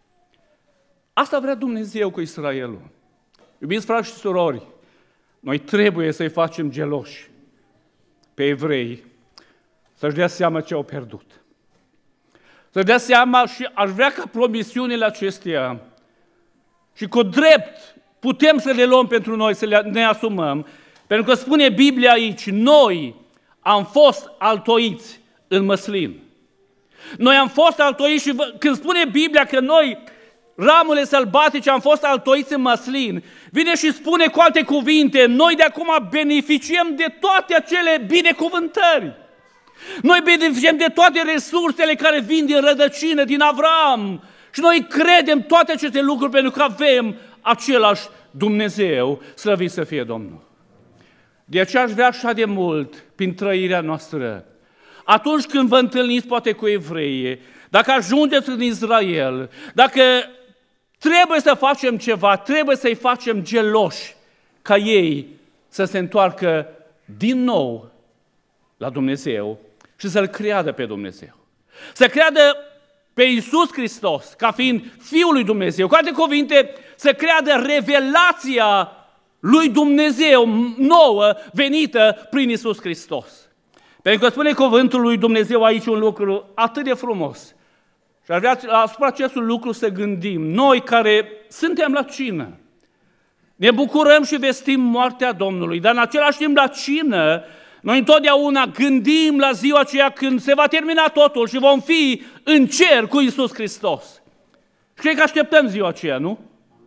Asta vrea Dumnezeu cu Israelul. Iubiți frați și surori, noi trebuie să-i facem geloși pe evrei, să-și dea seama ce au pierdut. Să-și dea seama și aș vrea ca promisiunile acestea și cu drept putem să le luăm pentru noi, să le, ne asumăm, pentru că spune Biblia aici, noi am fost altoiți în măslin. Noi am fost altoiți și când spune Biblia că noi, ramurile sălbatice, am fost altoiți în măslin, vine și spune cu alte cuvinte, noi de acum beneficiem de toate acele binecuvântări. Noi beneficiem de toate resursele care vin din rădăcină, din Avram. Și noi credem toate aceste lucruri pentru că avem același Dumnezeu, slăvit să fie Domnul. De aceea aș vrea așa de mult, prin trăirea noastră, atunci când vă întâlniți poate cu evreii, dacă ajungeți în Israel, dacă trebuie să facem ceva, trebuie să-i facem geloși ca ei să se întoarcă din nou la Dumnezeu și să-L creadă pe Dumnezeu. Să creadă pe Iisus Hristos ca fiind Fiul lui Dumnezeu. Cu alte cuvinte, să creadă revelația lui Dumnezeu nouă venită prin Iisus Hristos. Pentru că spune cuvântul lui Dumnezeu aici un lucru atât de frumos. Și aș vrea asupra acestui lucru să gândim. Noi care suntem la cină, ne bucurăm și vestim moartea Domnului, dar în același timp la cină, noi întotdeauna gândim la ziua aceea când se va termina totul și vom fi în cer cu Iisus Hristos. Și cred că așteptăm ziua aceea, nu?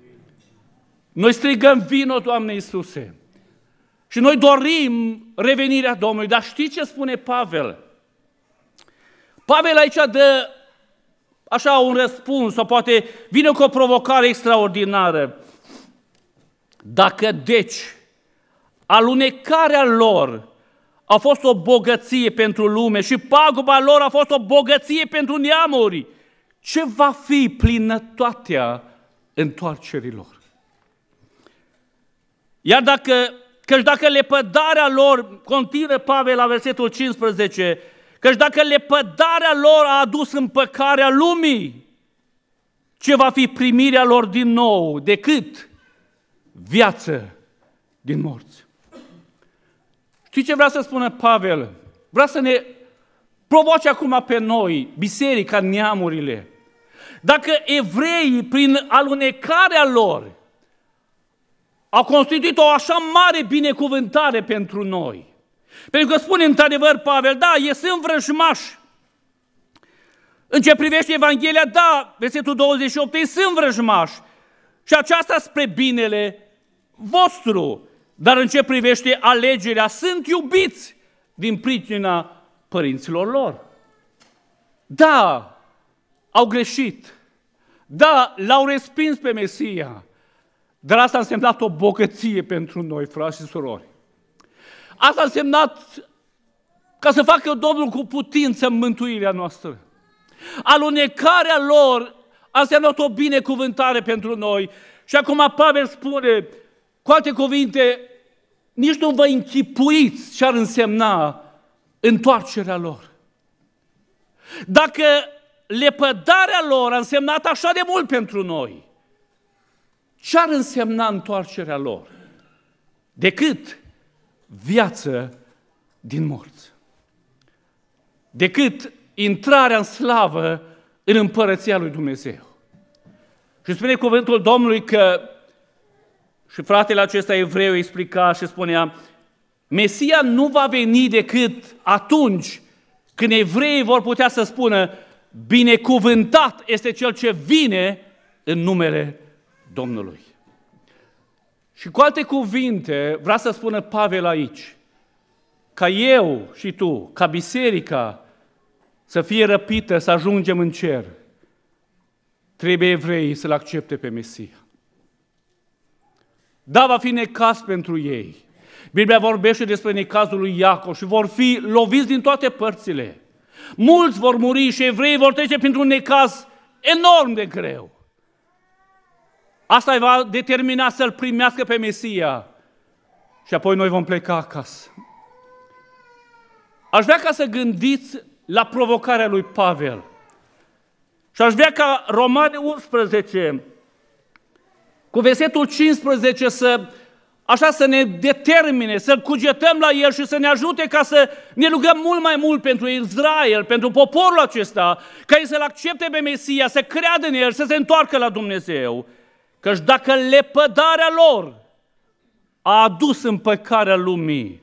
Noi strigăm, vino, Doamne Iisuse. Și noi dorim revenirea Domnului. Dar știți ce spune Pavel? Pavel aici dă așa un răspuns, sau poate vine cu o provocare extraordinară. Dacă deci alunecarea lor a fost o bogăție pentru lume și paguba lor a fost o bogăție pentru neamuri, ce va fi plinătatea întoarcerilor? Iar dacă, căci dacă lepădarea lor, continuă Pavel la versetul cincisprezece, căci dacă lepădarea lor a adus împăcarea lumii, ce va fi primirea lor din nou decât viață din morți? Știi ce vrea să spună Pavel? Vrea să ne provoace acum pe noi, biserica, neamurile. Dacă evreii, prin alunecarea lor, au constituit o așa mare binecuvântare pentru noi. Pentru că spune într-adevăr Pavel, da, ei sunt vrăjmași. În ce privește Evanghelia, da, versetul douăzeci și opt, ei sunt vrăjmași. Și aceasta spre binele vostru. Dar în ce privește alegerea, sunt iubiți din pricina părinților lor. Da, au greșit. Da, l-au respins pe Mesia. Dar asta a însemnat o bogăție pentru noi, frați și surori. Asta a însemnat ca să facă Domnul cu putință mântuirea noastră. Alunecarea lor a însemnat o binecuvântare pentru noi. Și acum Pavel spune, cu alte cuvinte, nici nu vă închipuiți ce ar însemna întoarcerea lor. Dacă lepădarea lor a însemnat așa de mult pentru noi, ce ar însemna întoarcerea lor? Decât viață din morți. Decât intrarea în slavă în împărăția lui Dumnezeu. Și spune cuvântul Domnului că, și fratele acesta evreu explica și spunea, Mesia nu va veni decât atunci când evreii vor putea să spună, binecuvântat este cel ce vine în numele Domnului. Și cu alte cuvinte, vrea să spună Pavel aici, ca eu și tu, ca biserica, să fie răpită, să ajungem în cer, trebuie evreii să-L accepte pe Mesia. Da, va fi necaz pentru ei. Biblia vorbește despre necazul lui Iacov și vor fi loviți din toate părțile. Mulți vor muri și evreii vor trece printr-un necaz enorm de greu. Asta va determina să-L primească pe Mesia și apoi noi vom pleca acasă. Aș vrea ca să gândiți la provocarea lui Pavel. Și aș vrea ca Romani unsprezece, cu versetul cincisprezece, să, așa să ne determine, să cugetăm la el și să ne ajute ca să ne rugăm mult mai mult pentru Israel, pentru poporul acesta, ca ei să-L accepte pe Mesia, să creadă în el, să se întoarcă la Dumnezeu. Căci dacă lepădarea lor a adus împăcarea lumii,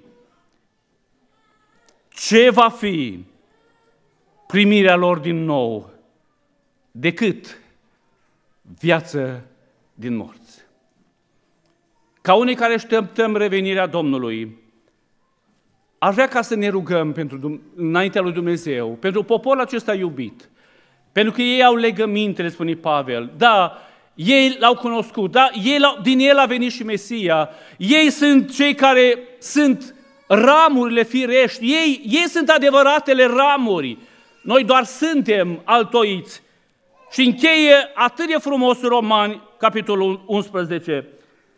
ce va fi primirea lor din nou decât viață din morți? Ca unii care așteptăm revenirea Domnului, aș vrea ca să ne rugăm pentru, înaintea lui Dumnezeu, pentru poporul acesta iubit, pentru că ei au legămintele, spune Pavel, da, ei l-au cunoscut, da, ei l-au, din el a venit și Mesia, ei sunt cei care sunt ramurile firești, ei, ei sunt adevăratele ramuri, noi doar suntem altoiți. Și încheie atât de frumos Romani, capitolul unsprezece.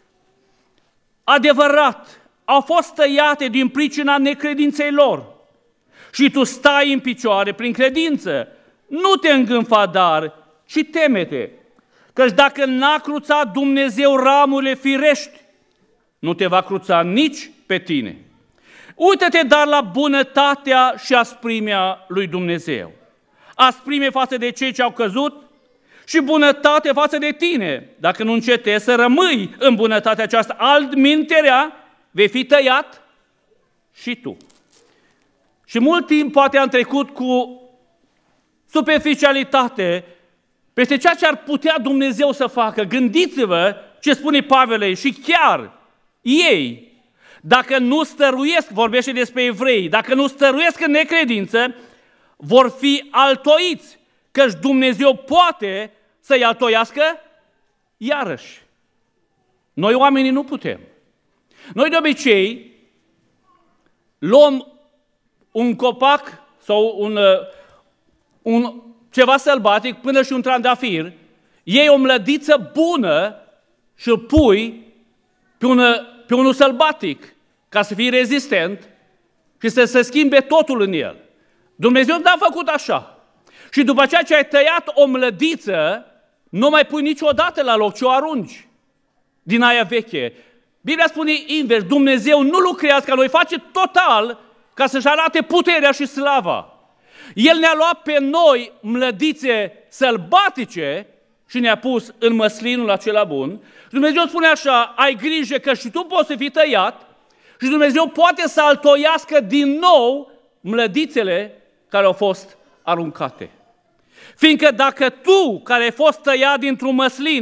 Adevărat, au fost tăiate din pricina necredinței lor. Și tu stai în picioare prin credință. Nu te îngânfa dar, ci temete. Căci dacă n-a cruțat Dumnezeu ramurile firești, nu te va cruța nici pe tine. Uită-te dar la bunătatea și asprimea lui Dumnezeu. Asprime față de cei ce au căzut și bunătate față de tine. Dacă nu încetezi să rămâi în bunătatea aceasta, altminterea vei fi tăiat și tu. Și mult timp poate am trecut cu superficialitate peste ceea ce ar putea Dumnezeu să facă. Gândiți-vă ce spune Pavel și chiar ei, dacă nu stăruiesc, vorbește despre evrei, dacă nu stăruiesc în necredință, vor fi altoiți, căci Dumnezeu poate să-i altoiască iarăși. Noi oamenii nu putem. Noi de obicei luăm un copac sau un, un ceva sălbatic până și un trandafir, iei o mlădiță bună și îl pui pe, una, pe unul sălbatic ca să fie rezistent și să se schimbe totul în el. Dumnezeu n-a făcut așa. Și după aceea ce ai tăiat o mlădiță, nu mai pui niciodată la loc, ci o arunci din aia veche. Biblia spune invers, Dumnezeu nu lucrează ca noi, face total ca să-și arate puterea și slava. El ne-a luat pe noi mlădițe sălbatice și ne-a pus în măslinul acela bun. Dumnezeu spune așa, ai grijă că și tu poți să fii tăiat și Dumnezeu poate să altoiască din nou mlădițele care au fost aruncate. Fiindcă dacă tu, care ai fost tăiat dintr-un măslin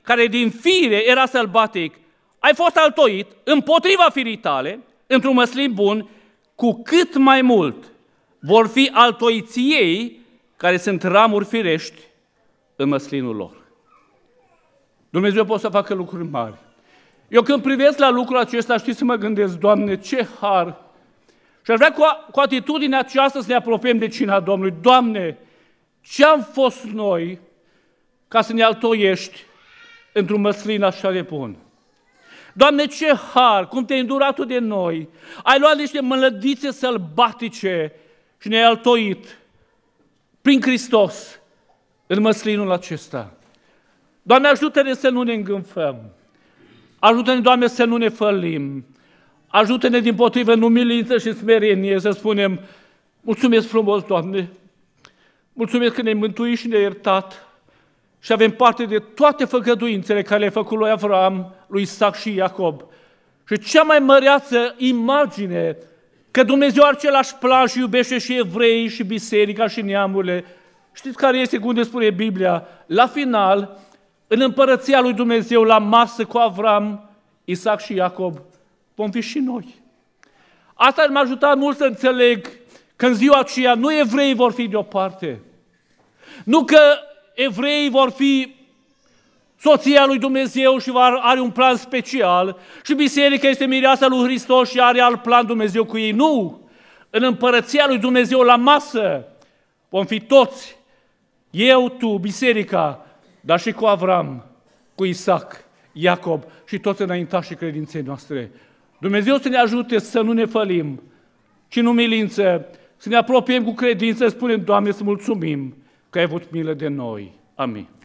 care din fire era sălbatic, ai fost altoit împotriva firii tale, într-un măslin bun, cu cât mai mult vor fi altoiți ei, care sunt ramuri firești, în măslinul lor. Dumnezeu poate să facă lucruri mari. Eu când privesc la lucrul acesta, știți să mă gândesc, Doamne, ce har! Și aș vrea cu, cu atitudinea aceasta să ne apropiem de cina Domnului. Doamne, ce-am fost noi ca să ne altoiești într-un măslin așa de bun? Doamne, ce har, cum te-ai îndurat Tu de noi! Ai luat niște mălădițe sălbatice și ne-ai altoit prin Hristos în măslinul acesta. Doamne, ajută-ne să nu ne îngânfăm. Ajută-ne, Doamne, să nu ne fălim. Ajută-ne dimpotrivă în umilință și smerenie să spunem, mulțumesc frumos, Doamne, mulțumesc că ne-ai mântuit și ne-ai iertat și avem parte de toate făgăduințele care le-ai făcut lui Avram, lui Isaac și Iacob. Și cea mai măreață imagine că Dumnezeu are același plan și iubește și evreii și biserica și neamurile. Știți care este, cum ne spune Biblia? La final, în împărăția lui Dumnezeu, la masă cu Avram, Isaac și Iacob, vom fi și noi. Asta m-a ajutat mult să înțeleg că în ziua aceea nu evreii vor fi deoparte. Nu că evreii vor fi soția lui Dumnezeu și are un plan special și biserica este mireasa lui Hristos și are alt plan Dumnezeu cu ei. Nu! În împărăția lui Dumnezeu la masă vom fi toți, eu, tu, biserica, dar și cu Avram, cu Isaac, Iacob și toți înaintașii credinței noastre. Dumnezeu să ne ajute să nu ne fălim, ci în umilință, să ne apropiem cu credință, să spunem, Doamne, să mulțumim că ai avut milă de noi. Amin.